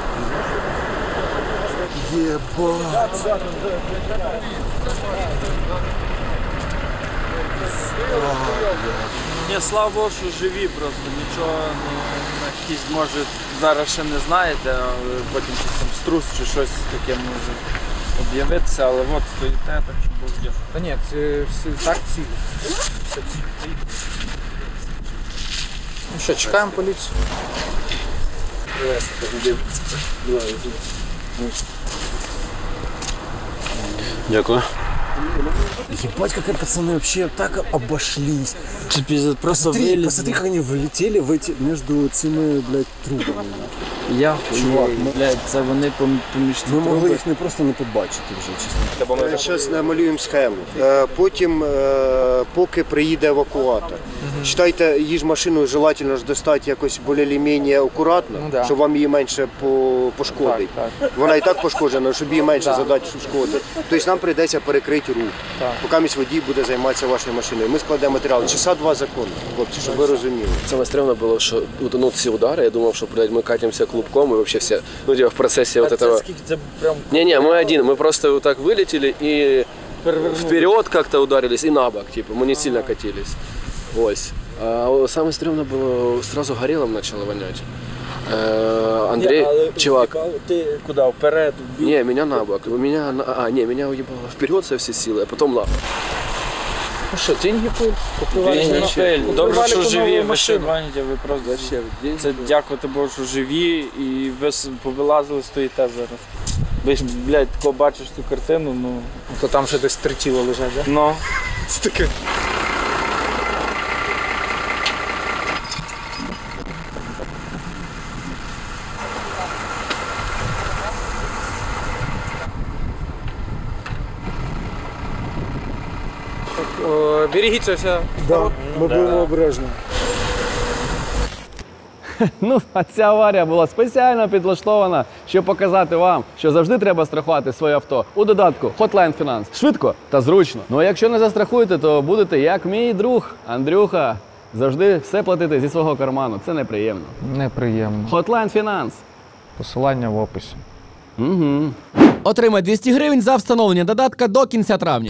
Єбать. Ні, слава Богу, що живі просто, нічого, ну, якісь, може, зараз ще не знаєте, але потім щось там струс чи щось таке може об'явитися, але от стоїте, так що Бог є. Та ні, це всі так цілі. Все цілі. Ну що, чекаємо поліцію. Дякую. Ебать, как пацаны вообще так обошлись. Просто посмотри, вылезли. посмотри, как они влетели в эти, между этими, блядь, трубами. Я Чувак, хуєю, блядь, це вони пом- поміж ті Ми могли труби. їх не просто не побачити вже, чесно. Зараз намалюємо схему. Е, Потім, е, поки приїде евакуатор. Читайте, її ж машину желательно ж достати якось більш-менш акуратно, Ну да. щоб вам її менше по- пошкодить. Так, Вона і так пошкоджена, щоб її менше Да. задати шкоди. Тобто нам прийдеться перекрити рух, Так. поки місь водій буде займатися вашою машиною. Ми складемо матеріал. Часа два закону, хлопці, щоб ви розуміли. Самое стрёмное было, что вот, ну, все удары, я думал, что, блядь, мы катимся клубком и вообще все, ну, типа, в процессе вот этого... Це прям Не-не, мы один, мы просто вот так вылетели и вперед как-то ударились и на бок, типа, мы не сильно катились. Ось. А самое стрёмное было, сразу горелым начало вонять. Э, Андрей, Ні, але чувак, уїбало, ти куди, вперед? не, меня на бок, меня, на- а, не, меня уебало вперед со всей силы, а потом на бок. Ну що, деньги пиль? Купували Деньги на- пиль. Добре, купували що по живі, нову ви машину. ще гоните, ви просто... Це дякувати Богу, що живі і ви с- повилазили, стоїте зараз. Ви ж, блядь, коли бачиш цю картину, ну... То там вже десь три тіла лежать, да? Ну. Це таке. О, берегіться все. Да, ми будемо обережні. Ну, а ця аварія була спеціально підлаштована, щоб показати вам, що завжди треба страхувати своє авто у додатку Hotline Finance. Швидко та зручно. Ну а якщо не застрахуєте, то будете як мій друг Андрюха. Завжди все платити зі свого карману. Це неприємно. Неприємно. Hotline Finance. Посилання в описі. Угу. Отримай двісті гривень за встановлення додатка до кінця травня.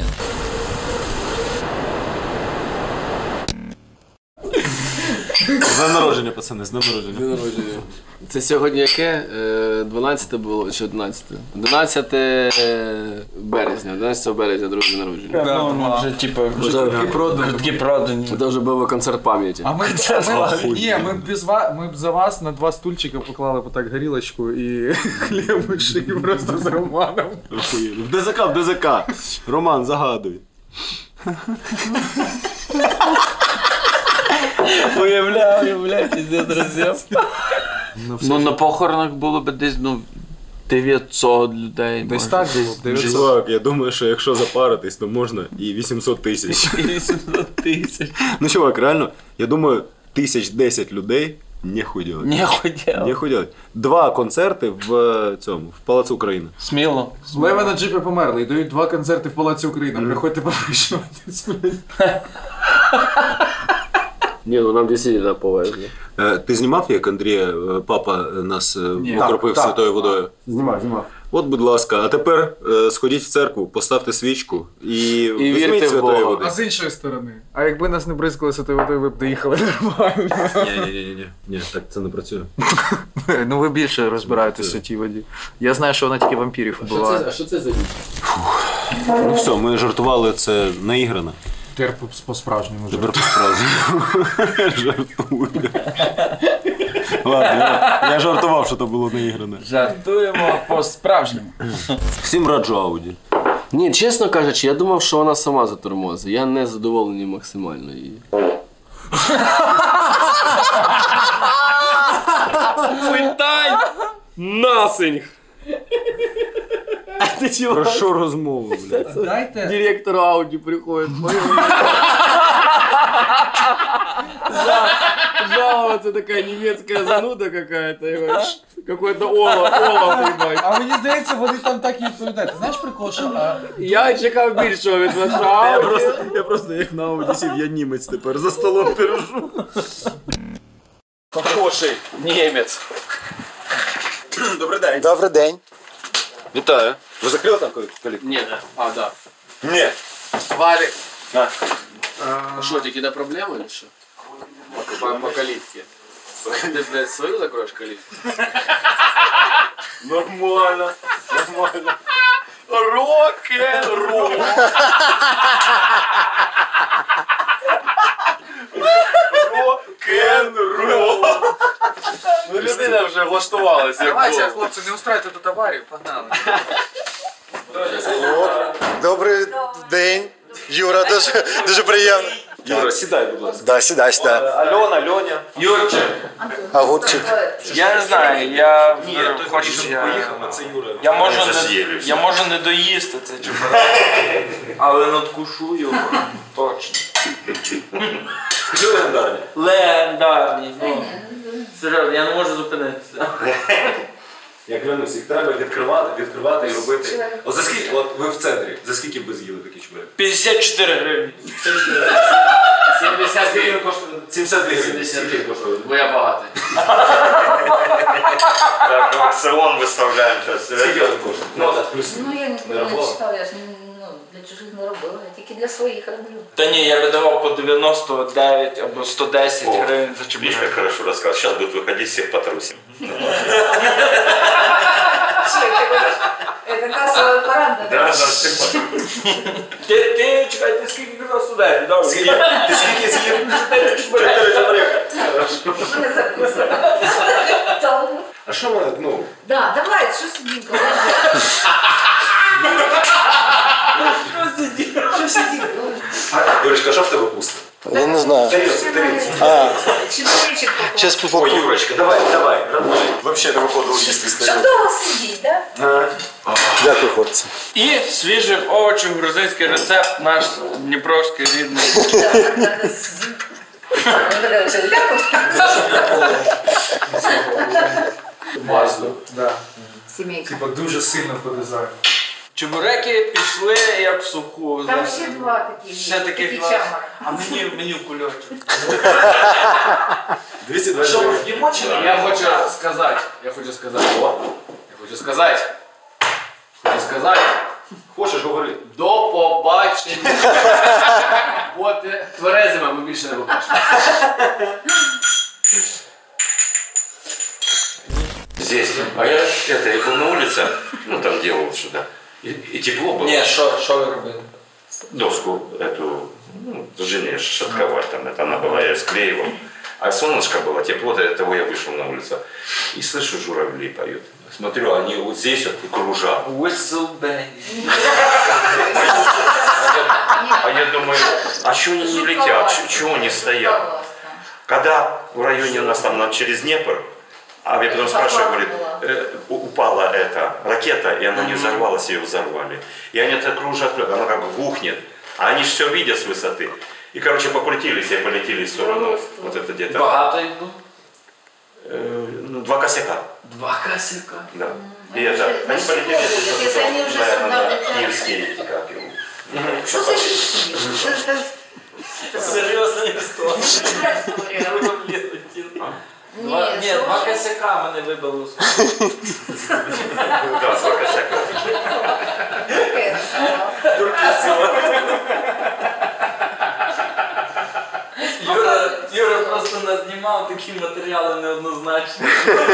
З днем народження, пацани, з днем народження. День народження. Це сьогодні яке? Е, дванадцяте було чи одинадцяте? одинадцяте березня, одинадцятого березня, друге народження. Ну, ну, вже, типу, вже квитки продані. Квитки продані. Це вже був концерт пам'яті. А ми, ми, ні, ми, без вас, ми б за вас на два стульчика поклали отак горілочку і хлібуші просто з Романом. Охуєнно. В ДЗК, в ДЗК. Роман, загадуй. Уявляю, уявляю, пиздец, друзі. Ну, на похоронах було б десь, ну, дев'ятсот людей. Десь може. так було, дев'ятсот. Чувак, я думаю, що якщо запаритись, то можна і вісімсот тисяч. І вісімсот тисяч. Ну, чувак, реально, я думаю, тисяч десять людей нехуй делать. Нехуй делать. Нехуй делать. Два концерти в е, цьому, в Палаці України. Сміло. Лева на джипі померли і дають два концерти в Палаці України. Приходьте попришуватись. Ні, ну нам дійсно повезло. Е, Ти знімав, як Андрія, е, папа нас е, Ні. окропив Так, святою водою? Знімай, знімай. От, будь ласка, а тепер е, сходіть в церкву, поставте свічку і, вірте візьміть в святої Бога. води. А з іншої сторони. А якби нас не бризкали святою водою, ви б доїхали нормально. Ні, ні, ні, ні, ні, так це не працює. Ну ви більше розбираєтесь у тій воді. Я знаю, що вона тільки вампірів вбиває. А що це за Ну все, ми жартували, це наіграно. Тепер по-справжньому. Тепер по-справжньому. Жартую. Ладно, я, я жартував, що це було наігране. Жартуємо по-справжньому. Всім раджу Ауді. Ні, чесно кажучи, я думав, що вона сама затормозить. Я не задоволений максимально її. питань насинь. Ти чого? Про що розмову, блядь? Дайте. Директор Ауди приходит. Жаловаться такая немецкая зануда какая-то. Какой-то олов, олов, ебать. А мені здається, вони там так і відповідають. Ти знаєш прикол, що... а, Я чекав більшого від вас. Я просто, я просто як на Ауді сів, я німець тепер, за столом пирожу. Хороший німець. Добрий день. Добрий день. Вітаю. Ви закрили там калітку? Ні, да. А, да. Ні. Валик. А. А что, у тебя какие-то проблемы или что? По, по калитке. Ты, блядь, свою закроешь калитку? Нормально. Нормально. Рок-н-ролл. Рок-н-ролл. Ну, людина вже влаштувалася. Давайте, хлопці, не устраюйте тут аварію, погнали. Добрий день. Юра, дуже, дуже приємно. Юра, сідай, будь ласка. Да, сідай, сідай. Альона, Льоня. Юрчик, Огурчик. я не знаю, я Ні, той хочу, щоб я... поїхав, а це Юра. Я можу, Вже не, з'їли всі. я можу не доїсти це чебурек, але надкушу його точно. Скажи легендарні. Легендарні, ну. Серйозно, я не можу зупинитися. Я клянусь, їх треба відкривати, відкривати і робити. От за скільки, от ви в центрі, за скільки б ви з'їли такі чебуреки? п'ятдесят чотири гривні. сімдесят гривень коштує. сімдесят гривень. сімдесят гривень коштує. Бо я багатий. Так, ну, аукцион выставляем сейчас. Скільки вони коштують? Ну, так, плюс. Ну я ніколи не читала, я ж ну, для чужих не робила, я тільки для своїх роблю. Та ні, я би давав по дев'яносто дев'ять або сто десять гривень за чебурек. Видишь, как хорошо рассказал. Сейчас будет выходить, всех потрусим. Це касовий апарат, Да, да, всех потрусим. Ти, ти, чекай, ти скільки казав студентів? Добре. Скільки? Ти скільки з'їв? Чотири чебурека. Чотири чебурека. не записано. А що ми, ну, Да, давай, що сидінько, що сидінько? Юрочка, що в тебе пусто? Я не знаю. Тарілці, тарілці. А, Чебуречек попав. щас Ой, попробую. Юрочка, давай, давай, родной. Вообще не виходило їсти з Щоб довго сидіть, да? Дякую, хлопці. І свіжих овочів, грузинський рецепт, наш дніпровський рідний. Масло. Да. Сімейка. Типа дуже сильно по дизайну. Чебуреки пішли як в суху. Там знаєш. ще два такі. Ще таких такі клас. чамари. А мені, мені в кульочок. двісті двадцять гривень. Я хочу сказати, я хочу сказати, я хочу сказати, хочу сказати, Хочеш, говори. до побачення. Бути тверезими ми більше не побачимо. Здесь. А я это, я был на улице, ну там делал что-то. И, и тепло было. Ні, що, що ви робили? Доску эту, ну, жене шатковать там, это она была, я склеивал. А солнышко было, тепло, до того я вышел на улицу. И слышу, журавли поют. Смотрю, они вот здесь вот кружат. Whistle bang. А я думаю, а чего они не летят, чего они стоят? Когда в районе у нас там на- через Днепр, а я потом спрашиваю, говорит, э, у- упала эта ракета, и она не взорвалась, ее взорвали. И они так кружат, она как бы глухнет, а они же все видят с высоты. И, короче, покрутились и полетели в сторону. Вот это где-то. Багато їх було? Э, ну, два косяка. Два косяка. Да. И это, они полетели, Если они уже наверное, сюда на летят. Киевский, как его. Що це ще? Серйозно не сто. Два, ні, два косяка мене вибило. Да, два косяка. Юра, Юра просто нас знімав, такі матеріали неоднозначні.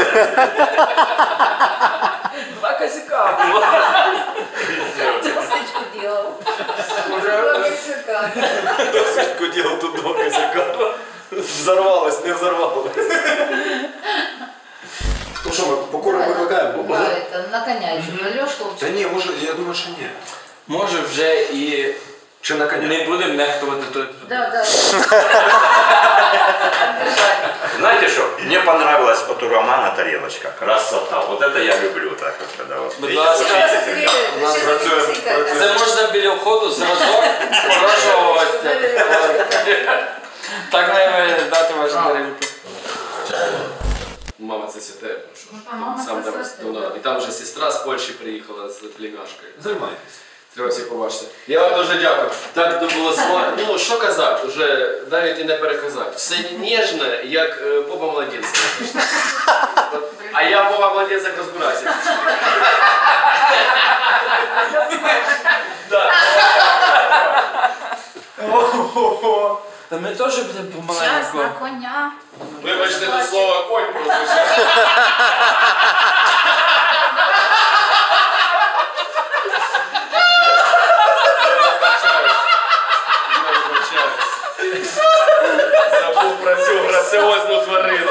Два косяка було. Досочку делал. Два косяка. Досочку делал, тут два косяка. Взорвалось, не взорвалось. Ну що, ми покуримо викликаємо? Да, это на коня еще. Лёшка Та ні, може, я думаю, що ні. Може вже і Чи на коня? не будемо нехтувати той. Да, да. Знаете что? Мне понравилась вот у Романа тарелочка. Красота. Вот это я люблю так вот, когда вот. Будь ласка, це можна біля входу зразок хорошого гостя. Так не дати ваші тарілки. Мама це святе, сам давно. І там вже сестра з Польщі приїхала з племяшкою. Займайтесь. Треба всіх побачити. Я вам дуже дякую. Так то було смачно. Ну, що казати, вже навіть і не переказати. Все ніжне, як е, Боба Младенця. А я в Боба Младенцях розбираюся. Та ми теж будемо помаленьку. Час на коня. Вибачте, до слова конь прозвучало. Забув про цю граціозну тварину.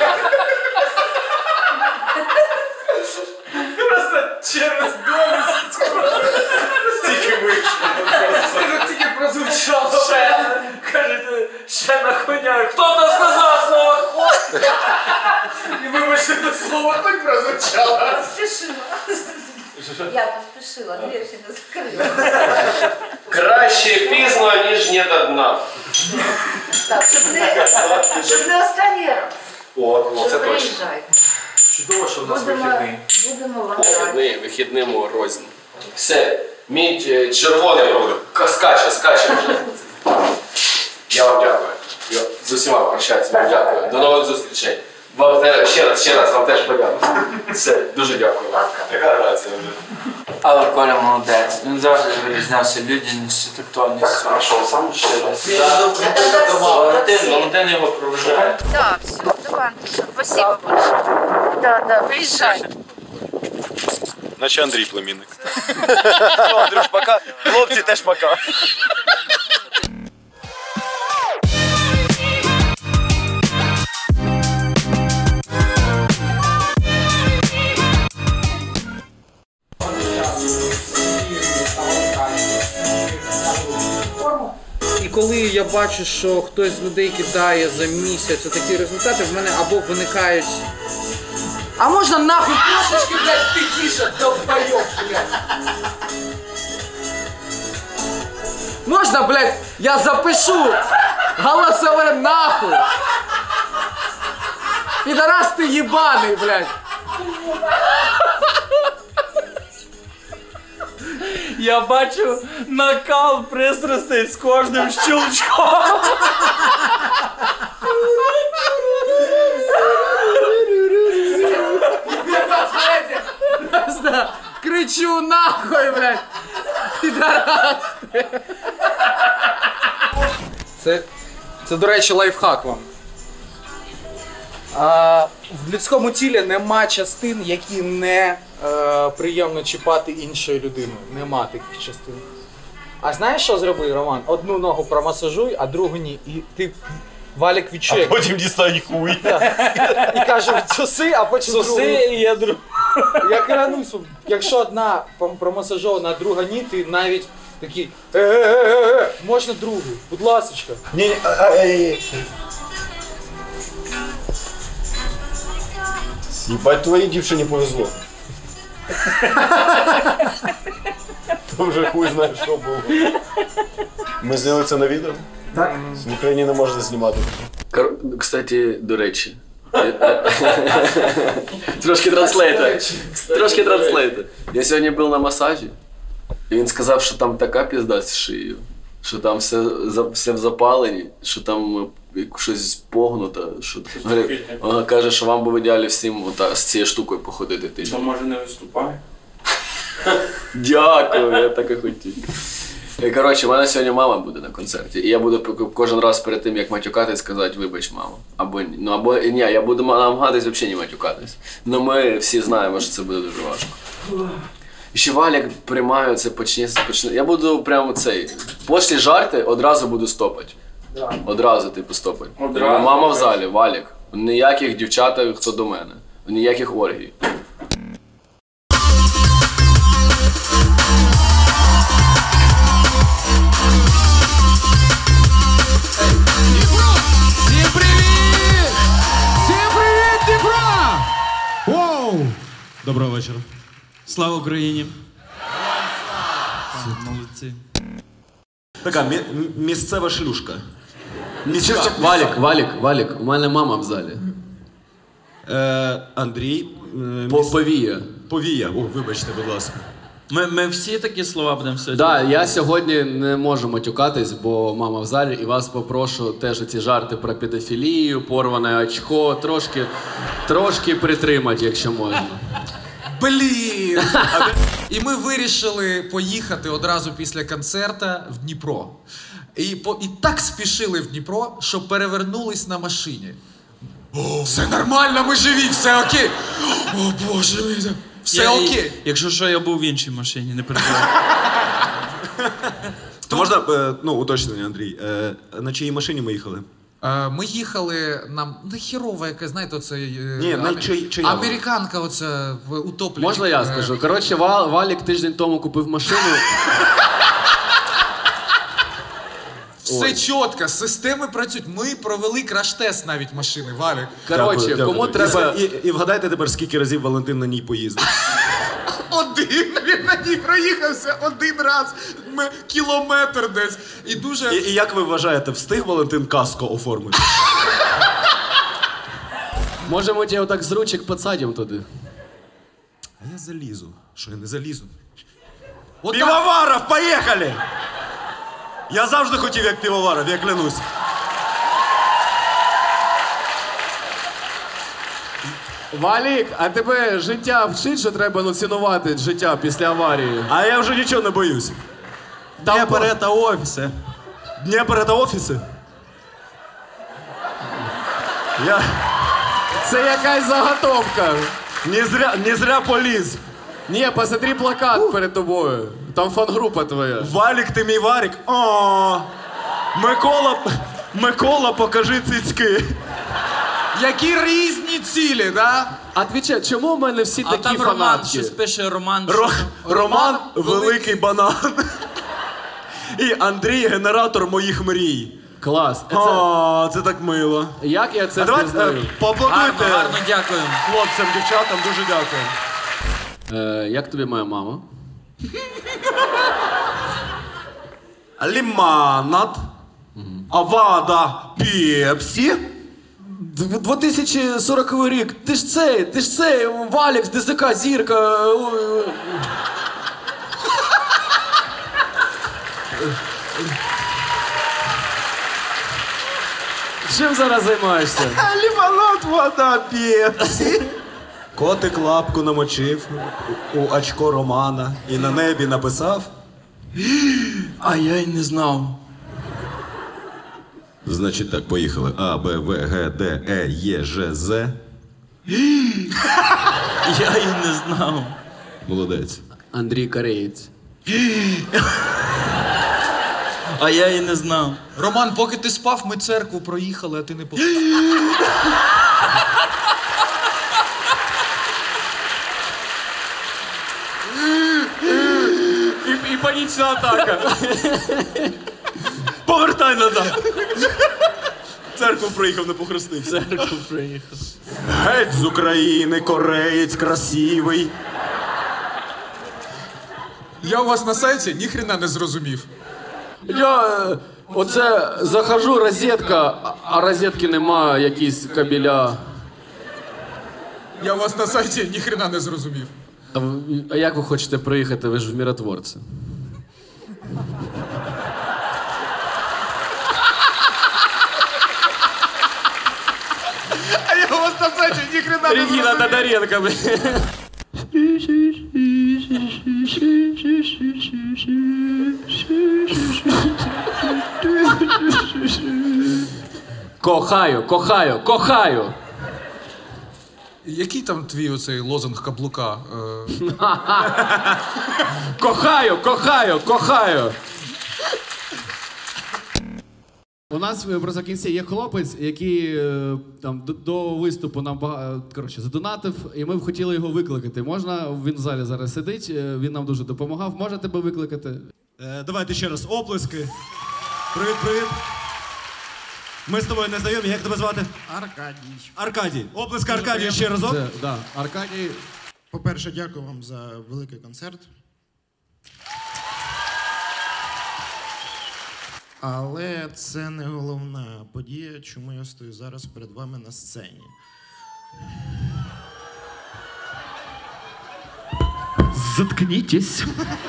Просто через долю Тільки вийшло. Тільки прозвучало. Ще, кажете, ще на коня. Хто то сказав слово конь? І вибачте, до слова конь прозвучало. Поспішила. Я поспішила, двері ще не закрила. Краще пізно, ніж не до дна. Так, щоб не, щоб не останній раз. О, о, це Щоб точно. приїжджайте. Чудово, що в нас Будемо, вихідний. будемо вам раді. Вихідний, вихідному рознь. Все, мій е, червоний к- скаче, скаче вже. Я вам дякую. Я з усіма прощаюсь, вам дякую. До нових зустрічей. Вам те- ще раз, ще раз вам теж подякую. Все, дуже дякую вам. Яка рація вже. Але Коля молодець. Він завжди вирізнявся людяністю, тактовністю. А що, сам ще раз? Валентин, Валентин його проважає. Да, все, давай, Антоша, спасибо большое. Да, да, приезжай. Наче Андрій племінник. Все, Андрюш, пока. Хлопці теж пока. І коли я бачу, що хтось з людей кидає за місяць такі результати, в мене або виникають. А можна нахуй трошечки, блядь, тихіше, долбойоб, блядь. Можна, блядь, я запишу голосове нахуй. Підарас ти єбаний, блядь. Я бачу накал пристрастей з кожним щелчком. Просто кричу нахуй, блядь. Підарас ти. Це, це, до речі, лайфхак вам. А, в людському тілі нема частин, які не е, приємно чіпати іншою людиною. Нема таких частин. А знаєш, що зроби, Роман? Одну ногу промасажуй, а другу ні. І ти валік відчує. А потім дістань хуй. І каже, соси, а потім Соси, другу. і я другу. Я клянусь, якщо одна промасажована, а друга ні, ти навіть такий е-е-е-е, можна другу, будь ласочка. Ні, ні, ай. Ебать, твоей дівчині повезло. То вже хуй знає, що було. Ми зняли це на відео? Так. В Україні не можна знімати. Кор- Кстати, до речі. Трошки транслейта. Трошки транслейта. Я сьогодні був на масажі, і він сказав, що там така пізда з шиєю, що там все, за- все в запаленні, що там е, щось погнуто. Що... Говорить, Вона каже, що вам би в ідеалі всім ота, з цією штукою походити тиждень. Що, може, не виступає? Дякую, я так і хотів. І, коротше, в мене сьогодні мама буде на концерті. І я буду п- кожен раз перед тим, як матюкатись, сказати «вибач, мамо». Або ні. Ну, або ні, я буду намагатись взагалі не матюкатись. Ну ми всі знаємо, що це буде дуже важко. І ще Валік приймаю це, почне, почне. Я буду прямо цей. Після жарти одразу буду стопати. Да. Одразу, типу, стопати. Одразу? Мама в залі, Валік. Ніяких дівчаток, хто до мене. Ніяких оргій. Всім привіт! Доброго вечора. Слава Україні! Молодці. Така мі- м- місцева шлюшка. Нічого. Валік, Валік, Валік, у мене мама в залі. Е, Андрій. Е, По- Повія. Повія. О, вибачте, будь ласка. Ми, ми всі такі слова будемо сьогодні. Да, я сьогодні не можу матюкатись, бо мама в залі, і вас попрошу теж ці жарти про педофілію, порване очко, трошки, трошки притримати, якщо можна. Блін! І ми вирішили поїхати одразу після концерту в Дніпро. І, по, і так спішили в Дніпро, що перевернулись на машині. О, все нормально, ми живі, все окей. О, Боже мій. Все Я- окей. Якщо що, я був в іншій машині, не переживай. То можна, е, ну, уточнення, Андрій. Е, на чиїй машині ми їхали? Е, Ми їхали на ну, херова, яка, знаєте, оце... е, Ні, на ам- чий- чия вона? Американка оця в утопленні. Можна я скажу? Коротше, Ва- Валік тиждень тому купив машину. Все чітко, системи працюють. Ми провели краш-тест навіть машини, Валік. Коротше, Дякую, кому дякую. треба... І, і, і вгадайте тепер, скільки разів Валентин на ній поїздив. Один, він на ній проїхався один раз, ми кілометр десь. І дуже... І, і як ви вважаєте, встиг Валентин каско оформити? Може, ми тебе отак з ручок підсадимо туди? А я залізу. Що я не залізу? От Півоваров, поїхали! Я завжди хотів як Півоваров, я клянусь. Валік, а тебе життя вчить, що треба ну, цінувати життя після аварії? А я вже нічого не боюсь. Дніпро – це офіси. Дніпро – це офіси. Я... Це якась заготовка. Не зря, не зря поліз. Ні, посмотри плакат перед тобою. Там фан-група твоя. Валік, ти мій Варік. О, Микола, Микола, покажи цицьки. Які різні цілі, да? Отвічай, чому в мене всі А такі там Роман фанатки? щось пише, Роман. Ро, що- Роман – великий банан. І Андрій – генератор моїх мрій. Клас. О, це так мило. Як я це А давайте впізнаю? е, поаплодуйте Гарно, гарно, дякую. хлопцям, дівчатам, дуже дякую. Е, як тобі моя мама? Лимонад, авада, пепсі. дві тисячі сороковий рік. Ти ж цей, ти ж цей, Валік з ДЗК, Зірка. ой, ой. Чим зараз займаєшся? Лимонад, вода, пепсі. Котик лапку намочив у у очко Романа і на небі написав. А я й не знав. Значить так, поїхали. А, Б, В, Г, Д, Е, Є, Ж, З. Я й не знав. Молодець. Андрій Кореєць. А я й не знав. Роман, поки ти спав, ми церкву проїхали, а ти не по... І, і панічна атака. Повертай назад. Церкву приїхав, не похрестився. Церкву приїхав. Геть з України, кореєць красивий. Я у вас на сайті ніхрена не зрозумів. Я е, оце захожу, розетка, а- а розетки нема, якісь кабеля. Я у вас на сайті ніхрена не зрозумів. А, в- а як ви хочете приїхати? Ви ж в миротворці. А я у вас на сайті ніхрена не Регіна зрозумів. Тодоренко, блін. Кохаю, кохаю, кохаю. Який там твій оцей лозунг каблука? Е, Кохаю, кохаю, кохаю. У нас е, просто в кінці є хлопець, який е, там до, до виступу нам бага- е, коротше, задонатив, і ми б хотіли його викликати. Можна? Він в залі зараз сидить, е, він нам дуже допомагав. Можна тебе викликати? Е, давайте ще раз оплески. Привіт, привіт. Ми з тобою не знайомі. Як тебе звати? Аркадій. Аркадій. Оплески Аркадію ще разок. Це, да. Аркадій. По-перше, дякую вам за великий концерт. Але це не головна подія, чому я стою зараз перед вами на сцені. Заткнітесь.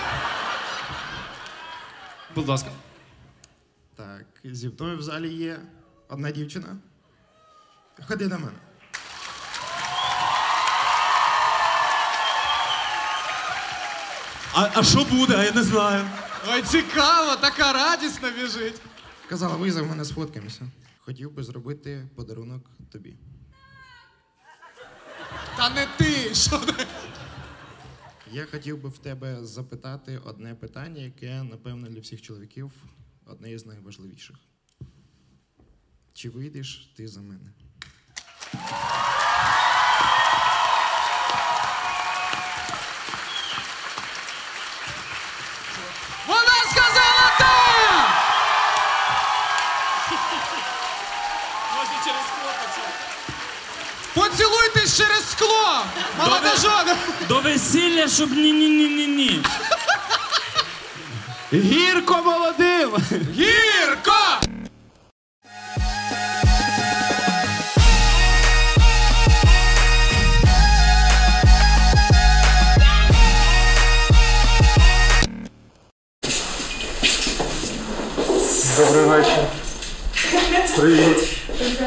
Будь ласка. Так, зі мною в залі є одна дівчина. Ходи до мене. А, а що буде? А я не знаю. Ой, цікаво, така радісна біжить. Казала, визов, мене сфоткаємося. Хотів би зробити подарунок тобі. Та не ти, що ти? Я хотів би в тебе запитати одне питання, яке, напевно, для всіх чоловіків одне із найважливіших. Чи вийдеш ти за мене? Вона сказала так! Можна через скло поцілуй. Поцілуйтесь через скло! Молодожони! До весілля, щоб ні-ні-ні-ні-ні. Гірко молодим! Гірко! Добрий вечір. Привіт.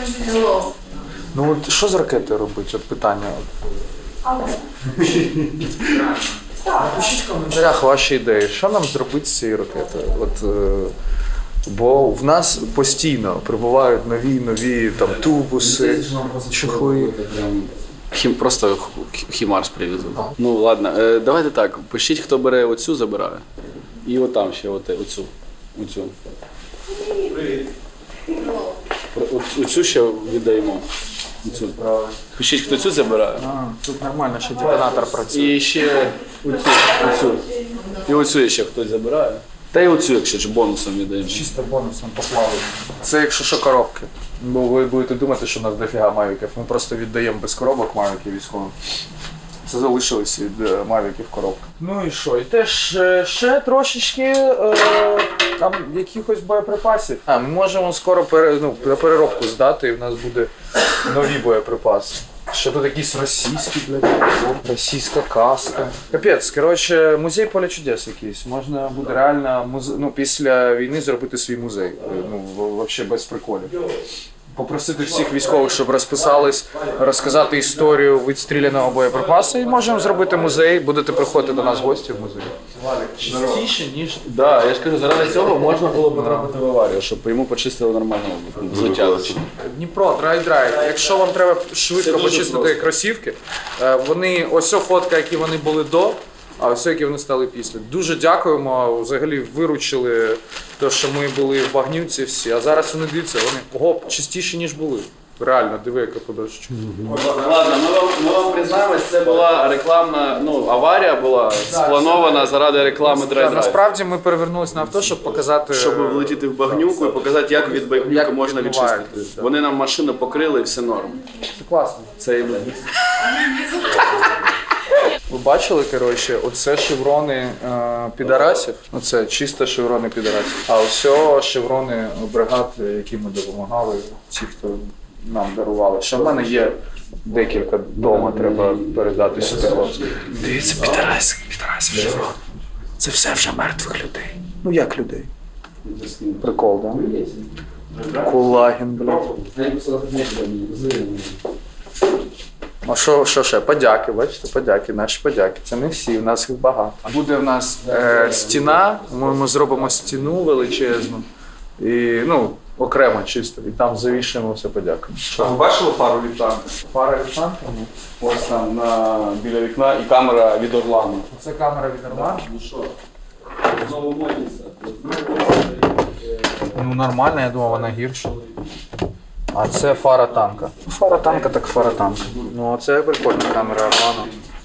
Ну от що з ракетою робити? От питання. Напишіть в коментарях ваші ідеї, що нам зробити з цією ракетою. От, е, бо в нас постійно прибувають нові нові там тубуси, чохли. Хім, просто Хімарс привезли. Ну ладно, е, давайте так, пишіть, хто бере оцю, забирає. І отам ще оте, оцю. Оцю. Привіт. Оцю ще віддаємо. Оцю. Пишіть, хто цю забирає. А, тут нормально, ще детонатор працює. І ще оцю, оцю. І оцю ще хтось забирає. Та й оцю, якщо ж бонусом віддаємо. Чисто бонусом поплавили. Це якщо що коробки. Бо ви будете думати, що у нас дофіга мавіків. Ми просто віддаємо без коробок мавіків військовим. Це залишилось від мавіків коробка. Ну і що? І теж ще трошечки е, там якихось боєприпасів. А, ми можемо скоро пере, ну, на переробку здати, і в нас буде нові боєприпаси. Ще тут якісь російські, блядь, російська каска. Капець, коротше, музей поля чудес якийсь. Можна буде реально музе... ну, після війни зробити свій музей. Ну, взагалі без приколів. Попросити всіх військових, щоб розписались, розказати історію відстріляного боєприпасу, і можемо зробити музей, будете приходити до нас в гості в музей. Чистіше, ніж... Так, да, я ж кажу, заради цього можна було потрапити в аварію, щоб йому почистили нормально злиття. Дніпро, драй-драй. Якщо вам треба швидко почистити просто кросівки, вони, ось фотка, які вони були до, а ось які вони стали після. Дуже дякуємо, взагалі виручили те, що ми були в багнюці всі, а зараз вони дивіться, вони ого, чистіші, ніж були. Реально, диви, яка подоща. Ладно, ми вам, ми вам признаємось, це була рекламна, ну, аварія була спланована заради реклами драйв-драйв. Насправді ми перевернулися на авто, щоб показати... Щоб влетіти в багнюку і показати, як від багнюки можна відчистити. Вони нам машину покрили і все норм. Це класно. Це і ми. Ви бачили, коротше, оце шеврони е, підарасів, оце чисто шеврони підарасів, а ось шеврони бригад, які ми допомагали, ті, хто нам дарували. Ще в мене є декілька вдома, треба передати сюди хлопцям. Дивіться, підарасів, підарасів шеврон. Це все вже мертвих людей. Ну як людей? Прикол, так? Да? Кулагін, блядь. А що, що ще? Подяки, бачите, подяки, наші подяки. Це не всі, у нас їх багато. Буде в нас е, стіна, ми, ми зробимо стіну величезну, і, ну, окремо чисто, і там завішуємо все подяками. А ви бачили фару ліфтанка? Фара ліфтанка? Ось там, на, біля вікна, і камера від Орлану. Це камера від Орлану? Ну що, знову модниця. Ну нормально, я думав, вона гірша. А це фара танка. Фара танка, так фара танка. Ну це прикольна камера Орлану.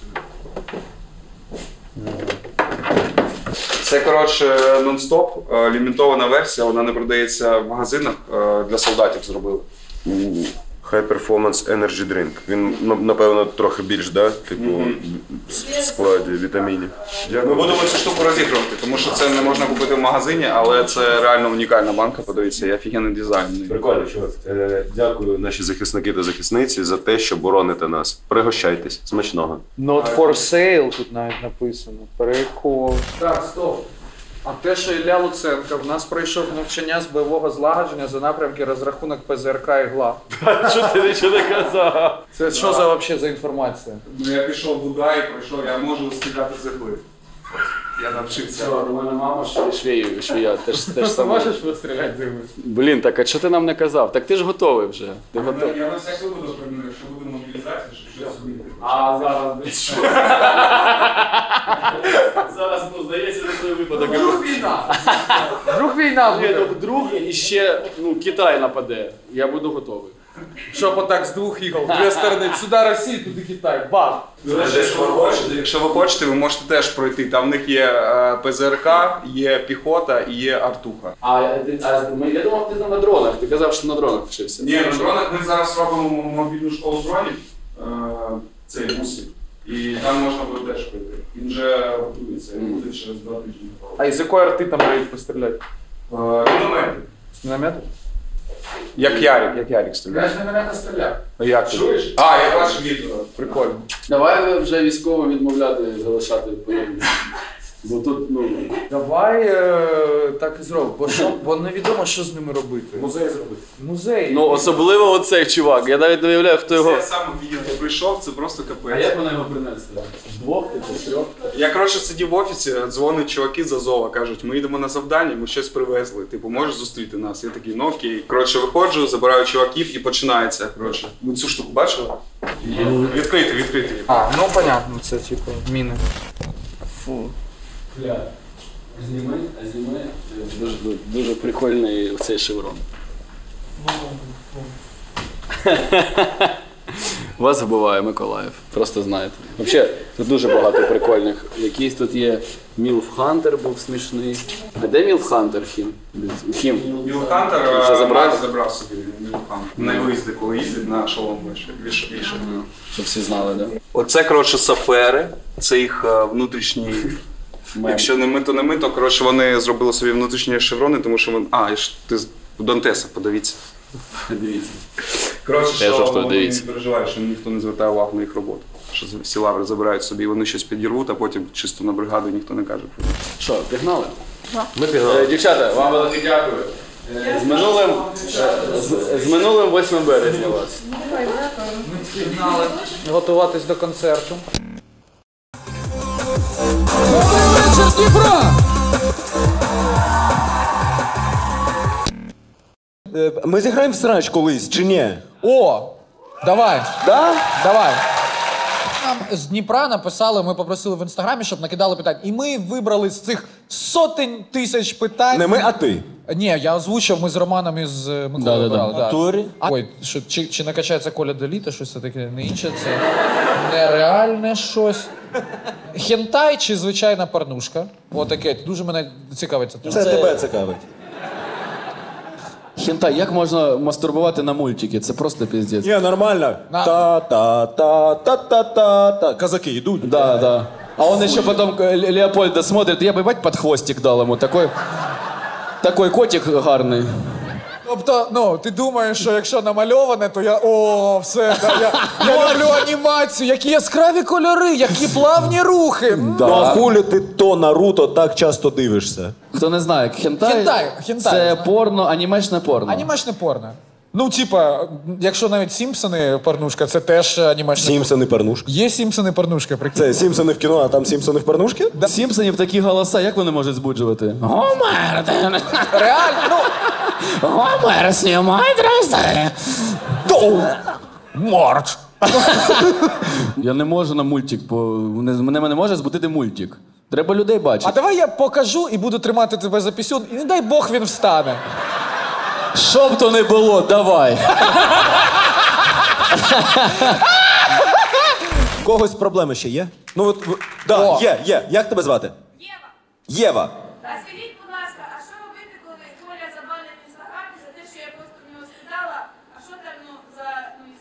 Це, коротше, нон-стоп, лімітована версія, вона не продається в магазинах, для солдатів зробили. High Performance Energy Drink. Він, напевно, трохи більш, да? Типу, mm-hmm. в складі вітамінів. Ми будемо цю штуку розігрувати, тому що це не можна купити в магазині, але це реально унікальна банка, подивіться, і офігенний дизайн. Прикольно, чувак. Дякую наші захисники та захисниці за те, що бороните нас. Пригощайтесь. Смачного. Not for sale тут навіть написано. Прикол. Так, стоп. А те, що Ілля Луценко в нас пройшов навчання з бойового злагодження за напрямки розрахунок ПЗРК «Ігла». Що ти нічого не казав? Це що за вообще за інформація? Ну я пішов в Удай, пройшов, я можу скидати цегли. Я навчився. У мене мама швею, швея, теж теж Ти можеш постріляти зими? Блін, так а що ти нам не казав? Так ти ж готовий вже. Ти готовий. Я на всякий випадок прийму, якщо буде мобілізація, щоб щось зробити. А зараз, блядь, що? Зараз, ну, здається, не той випадок. Вдруг війна! Вдруг війна буде! Ні, ну, вдруг і ще, ну, Китай нападе. Я буду готовий. Щоб отак з двох ігол, в дві сторони, сюди Росія, туди Китай, бам! Якщо ви хочете, якщо ви хочете, ви можете теж пройти. Там в них є е, ПЗРК, є піхота і є артуха. А, а ми- я думав, ти на дронах. Ти казав, що на дронах вчився. Ні, на дронах ми зараз робимо мобільну школу дронів, е, цей мусик. І там можна буде теж пройти. Він вже готується, він буде через два тижні. А із якої арти там дають постріляти? Е, Міномети. З міномету? Як Ярик, як Ярик Я стріляє. з міномета стріляв. А як ти? Чуєш? А, я бачу відео. Прикольно. Давай вже військовим відмовляти, залишати полонені. Бо тут, ну... Давай е, так і зробимо, бо, що, бо невідомо, що з ними робити. Музей зробити. Музей. Ну, особливо оцей чувак. Я навіть не уявляю, хто його... Це я сам відео не прийшов, це просто А капець. як вони його принесли? Вдвох, чи трьох? Я, коротше, сидів в офісі, дзвонять чуваки з Азова, кажуть, ми йдемо на завдання, ми щось привезли, типу, можеш зустріти нас? Я такий, ну окей. Коротше, виходжу, забираю чуваків і починається, коротше. Ви цю штуку бачили? Відкрити, відкрити. А, ну понятно, це типу міни. Фу. Бля. Зніми, а зніми. Дуже, дуже прикольний цей шеврон. Вас вбиває Миколаїв, просто знаєте. Взагалі, тут дуже багато прикольних. Якийсь тут є Мілф Хантер, був смішний. А де Мілф Хантер, Хім? Хім. Мілф Хантер Вже забрав? забрав собі Мілф Хантер. На виїзди, коли їздять на шолом вище. Щоб всі знали, так? Да? Оце, коротше, сафери, це їх е, внутрішні. Якщо не ми, то не ми, то коротше, вони зробили собі внутрішні шеврони, тому що вони. А, і ж ти з Донтеса, подивіться. Дивіться. Коротше, Я що жартую, вони дивіться. переживають, що ніхто не звертає увагу на їх роботу. Що всі лаври забирають собі, вони щось підірвуть, а потім чисто на бригаду ніхто не каже. Що, пігнали? Ми пігнали. Е, Дівчата, вам велике дякую. Е, З минулим, е, з, з минулим восьмим березня вас. Пігнали. Готуватись до концерту. Ми зіграємо в срач колись, чи ні? О! Давай! Да? Давай! Нам з Дніпра написали, ми попросили в інстаграмі, щоб накидали питань. І ми вибрали з цих сотень тисяч питань. Не ми, а ти. Ні, я озвучив, ми з Романом і з Миколою Да-да-да. вибрали. Да. Натурі? А, ой, що, чи, чи накачається Коля до літа, щось це таке не інше, це нереальне щось. Хентай чи звичайна порнушка? Отаке, дуже мене цікавить. Це тебе цікавить. Хентай, як можна мастурбувати на мультики? Це просто піздець. Ні, нормально. Та-та-та-та-та-та-та. Казаки йдуть. Да, да. А он еще потом Ле- Леопольда смотрит, я бы, ебать, под хвостик дал ему. Такой, такой котик гарний. Тобто, ну, ти думаєш, що якщо намальоване, то я. О, все, да, я, я люблю анімацію, які яскраві кольори, які плавні рухи. Ну а хулі ти то Наруто так часто дивишся? Хто не знає, хентай, Хентай, хентай, це знаю. порно, анімешне порно. Анімешне порно. Ну, типа, якщо навіть Сімпсони порнушка, це теж анімешне. Сімпсони порнушка. Є Сімпсони порнушка, прикинь. Це Сімпсони в кіно, а там Сімпсони в порнушки? Да. Сімпсонів такі голоса, як вони можуть збуджувати? Гомер! Реально, ну. Гомер, знімай дреси! Марч! Я не можу на мультик, бо мене не може збудити мультик. Треба людей бачити. А давай я покажу і буду тримати тебе за пісюн, і не дай Бог він встане. Що б то не було, давай. У когось проблеми ще є? Ну от, в- да, О. є, є. Як тебе звати? Єва. Єва. А скажіть, будь ласка, а що робити, коли Коля забанить в інстаграмі за те, що я просто в нього скидала, а що там, ну, за, ну,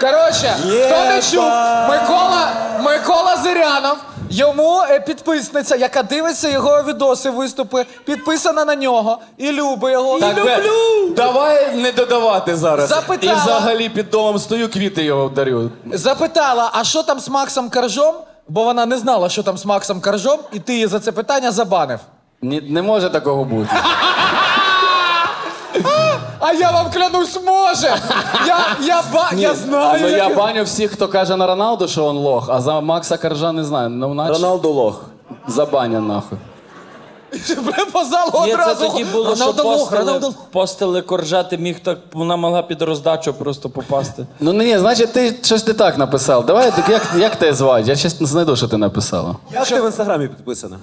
Коротше, хто не чув, Микола, Микола Зирянов, йому е, підписниця, яка дивиться його відоси, виступи, підписана на нього і любить його. Так, і люблю! Давай не додавати зараз. Запитала. І взагалі під домом стою, квіти його дарю. Запитала, а що там з Максом Коржом? Бо вона не знала, що там з Максом Коржом, і ти її за це питання забанив. Ні, не може такого бути. А я вам клянусь, може! Я, я, ба... Ні, я знаю. Ну, я як- баню всіх, хто каже на Роналду, що він лох, а за Макса Коржа не знаю. Ну, наче... Роналду лох. Забаня нахуй. По залу Ні, це одразу. тоді було, що Роналду лох, постили, Роналду. постили Коржа, ти міг так, вона могла під роздачу просто попасти. Ну ні, значить ти щось не так написав. Давай, так як, як тебе звати? Я щас не знайду, що ти написала. Як ти в інстаграмі підписана?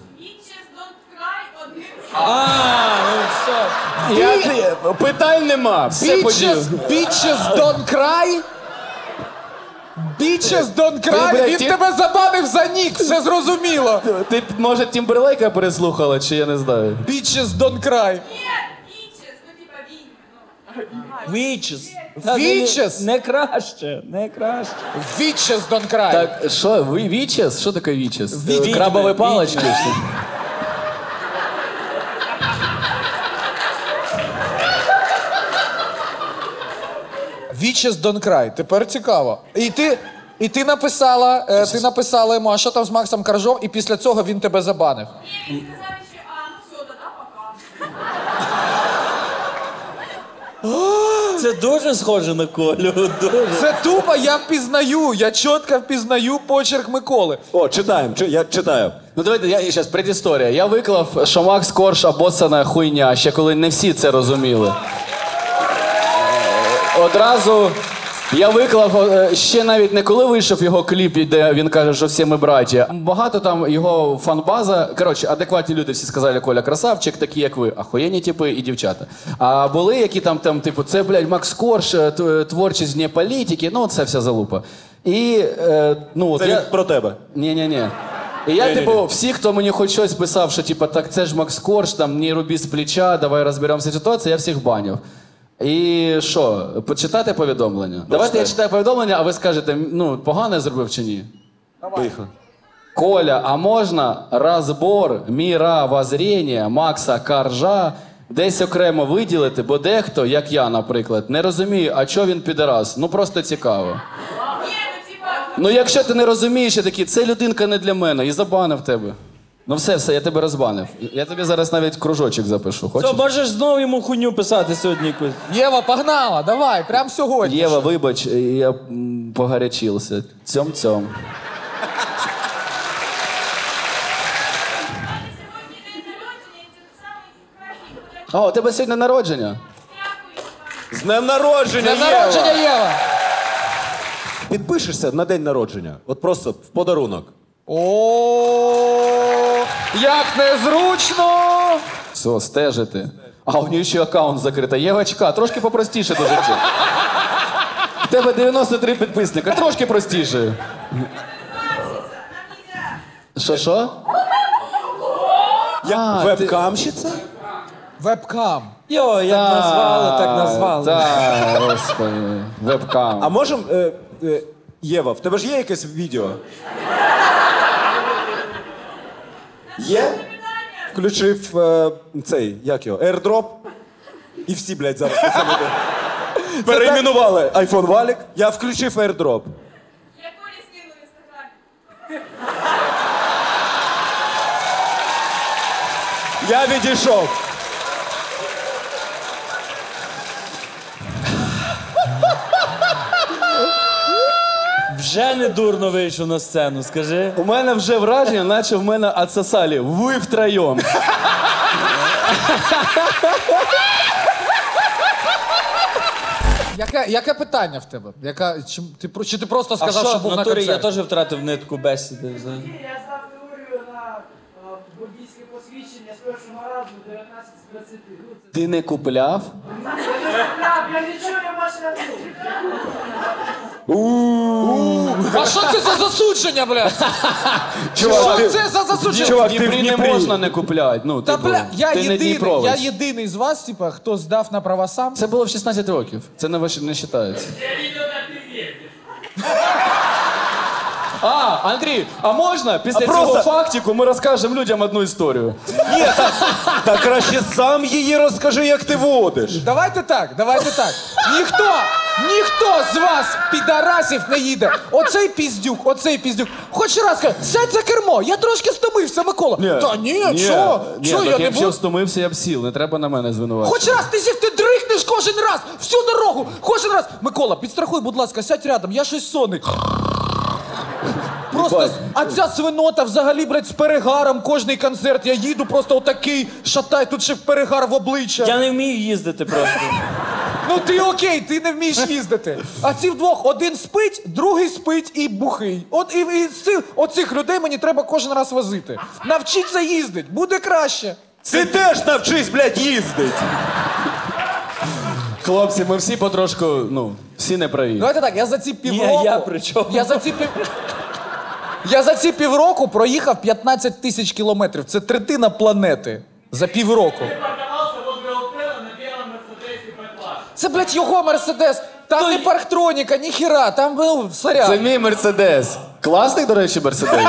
А, ну все. Я, ти- питань нема, все Bitches, подію. bitches don't cry. Bitches don't Ти, cry. блядь, Він ті- тебе забанив за нік, все зрозуміло. Ти, може, Тімберлейка переслухала, чи я не знаю? Bitches don't cry. Вічес. Вічес? Не краще, не краще. Bitches don't cry. Так, що, ви вічес? Що таке вічес? Відьми, Крабові відьми. палички? Що? Bitches don't cry. Тепер цікаво. І ти, і ти написала, е, ти написала йому, а що там з Максом Коржом, і після цього він тебе забанив. Це дуже схоже на Колю. Дуже. Це тупо, я впізнаю, я чітко впізнаю почерк Миколи. О, читаємо, чи- я читаю. Ну давайте, я зараз предісторія. Я виклав, що Макс Корж обоссана хуйня, ще коли не всі це розуміли. Е, Одразу я виклав, е, ще навіть не коли вийшов його кліп, де він каже, що всі ми браті. Багато там його фан-база. Коротше, адекватні люди всі сказали, Коля красавчик, такі як ви, ахуєнні типи і дівчата. А були, які там, там типу, це, блядь, Макс Корж, е, т- творчість вне політики, ну це вся залупа. І, е, ну, от Це я... він про тебе. Ні-ні-ні. І я, Ні-ні-ні. типу, всі, хто мені хоч щось писав, що типу, так це ж Макс Корж, там, не руби з плеча, давай розберемося в ситуації, я всіх банив. І що, почитати повідомлення? Давайте я читаю повідомлення, а ви скажете, ну, погано я зробив чи ні? Поїхали. Коля, а можна розбор міровоззріння Макса Коржа десь окремо виділити, бо дехто, як я, наприклад, не розуміє, а чого він підарас? Ну просто цікаво. Ну якщо ти не розумієш, я такий, це людинка не для мене, і забанив тебе. Ну все, все, я тебе розбанив. Я тобі зараз навіть кружочок запишу. Хочеш? Що, можеш знову йому хуйню писати сьогодні якусь? Єва, погнала, давай, прямо сьогодні. Єва, вибач, я м, погарячився. Цьом-цьом. О, у тебе сьогодні народження. З днем народження, Днем народження, Єва! Єва. Підпишешся на день народження. От просто в подарунок. О, як незручно! Все, стежити. А у нього ще аккаунт закритий. Євочка, трошки попростіше до життя. В тебе дев'яносто три підписника, трошки простіше. Що, що? Я вебкамщиця? Вебкам. Йо, як Та, назвали, так назвали. Та, господи, вебкам. А можем. Е, е, Єва, в тебе ж є якесь відео? Є? Включив е, цей, як його, airdrop. І всі, блядь, зараз це буде. Перейменували iPhone Валік. Я включив airdrop. Я відійшов. Вже не дурно вийшов на сцену, скажи. У мене вже враження, наче в мене отсосали. Ви втроєм. Яке, яке питання в тебе? Яка, чи, ти, про- чи ти просто сказав, а що був в на натурі концерті? я теж втратив нитку бесіди. взагалі. Я здав теорію на водійське посвідчення з першого разу дев'ятнадцять з двадцяти. Ну, це... Ти не купляв? Я я нічого не машина. А що це за засудження, бля? Чувак, що ти- це за засудження? Чувак, в Дніпрі не можна не купляти. Ну, Та, типу, бля, я ти не єдиний, дніпровець. я єдиний з вас, типа, хто здав на права сам. Це було в шістнадцять років. Це не, ваш- не вважається. А, Андрій, а можна після А цього просто- фактику ми розкажемо людям одну історію? Ні, та, та краще сам її розкажи, як ти водиш. Давайте так, давайте так. Ніхто, ніхто з вас, підарасів, не їде. Оцей піздюк, оцей піздюк. Хоч раз каже, сядь за кермо, я трошки стомився, Микола. Та ні, чого? Ні, Чого так я не якщо буду? стомився, я б сіл, не треба на мене звинувачувати. Хоч раз ти сів, ти дрихнеш кожен раз, всю дорогу, кожен раз. Микола, підстрахуй, будь ласка, сядь рядом, я щось сонний. Просто, а ця свинота взагалі, блядь, з перегаром кожний концерт. Я їду просто отакий, шатай, тут ще перегар в обличчя. Я не вмію їздити просто. Ну ти окей, ти не вмієш їздити. А ці вдвох, один спить, другий спить і бухий. От і, і з цих, оцих людей мені треба кожен раз возити. Навчіться їздить, буде краще. Ти теж навчись, блядь, їздить. Хлопці, ми всі потрошку, ну, всі неправі. Давайте так, я за ці півроку... я при чому? Я за ці пів... Я за ці півроку проїхав п'ятнадцять тисяч кілометрів. Це третина планети. За півроку. Це, блядь, його Мерседес. Там не парктроніка, ні хіра, там, ну, сорян. Це мій Мерседес. Класний, до речі, Мерседес.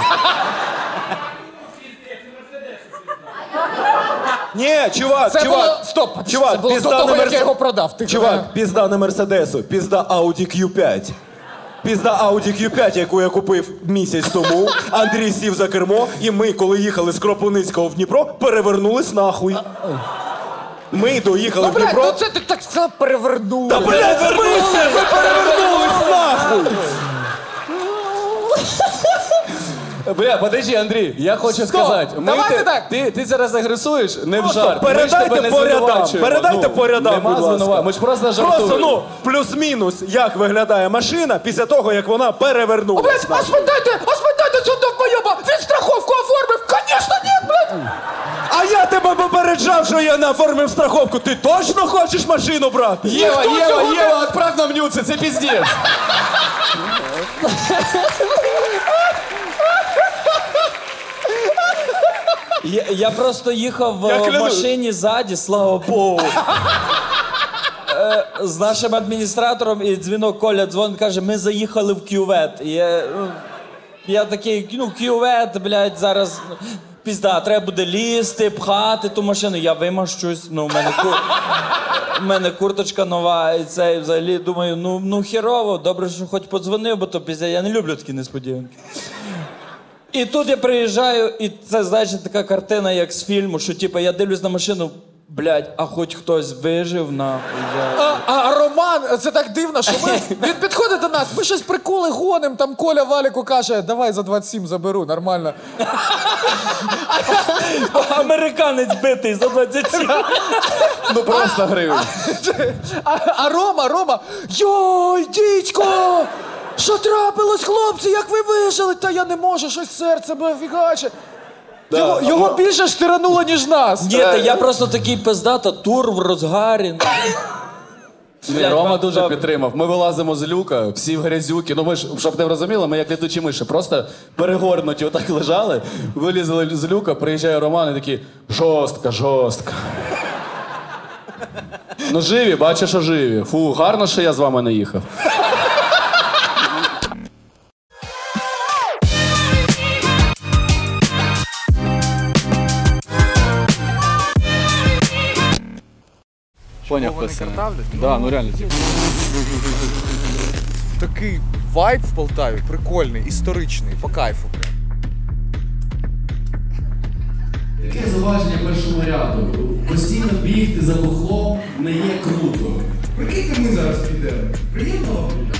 Ні, чувак, Це чувак. було... Стоп, Чувак, це було до пізда того, на як Мерсе- я його продав. Ти Чувак, пізда на Мерседесу, пізда Audi кью п'ять. Пізда Audi кью п'ять, яку я купив місяць тому. Андрій сів за кермо, і ми, коли їхали з Кропивницького в Дніпро, перевернулись нахуй. Ми доїхали Ну, в блядь, Дніпро. ну це ти так сказав, перевернули. Та, блядь, в смислі? Ми перевернулись нахуй! Бля, подожди, Андрій, я хочу Стоп, сказати. Ми давайте те- так. Ти, ти зараз агресуєш, не в Просто жарт. Ми ж передайте тебе не по рядам, звинувачуємо. передайте Ну, по рядам, нема будь ласка. звинува- Ми ж просто жартуємо. Просто, ну, плюс-мінус, як виглядає машина після того, як вона О, перевернулась. блядь, а спитайте, а спитайте цього довбойоба, він страховку оформив? Конечно, ні, блядь. А я тебе попереджав, що я не оформив страховку. Ти точно хочеш машину брати? Єва, Ніхто Єва, цього не- Єва, відправ нам нюци, це піздець. Я, я просто їхав Я в клянусь. машині ззаді, слава Богу. Е, З нашим адміністратором і дзвінок Коля дзвонить, каже, ми заїхали в кювет. І я, ну, я такий, ну, кювет, блядь, зараз ну, пізда, треба буде лізти, пхати ту машину. Я вимащусь, ну, в мене, кур... в мене курточка нова, і це, і взагалі, думаю, ну, ну херово, добре, що хоч подзвонив, бо то пізда, я не люблю такі несподіванки. І тут я приїжджаю, і це, знаєш, така картина, як з фільму, що типу, я дивлюсь на машину, блядь, а хоч хтось вижив, нахуй. Я... А, а Роман, це так дивно, що ми, він підходить до нас, ми щось приколи гоним, там Коля Валіку каже, давай за двадцять сім заберу, нормально. Американець битий за двадцять сім. Ну просто гривень. А, а Рома, Рома, йой, дідько! Що трапилось, хлопці, як ви вижили? Та я не можу, щось серце бе фігаче. Його, його більше штирануло, ніж нас. Ні, та я просто такий пиздата, тур в розгарі. Ні, Рома дуже підтримав. Ми вилазимо з люка, всі в грязюки. Ну ми ж, щоб ти розуміли, ми як літучі миші, просто перегорнуті отак лежали, вилізли з люка, приїжджає Роман і такий, жорстко, жорстко. Ну живі, бачу, що живі. Фу, гарно, що я з вами не їхав. Поняв, пацани. Да, ну реально, типу. Такий вайб в Полтаві прикольний, історичний, по кайфу. Яке зауваження першому ряду? Постійно бігти за бухлом не є круто. Прикиньте, ми зараз підемо. Приємно?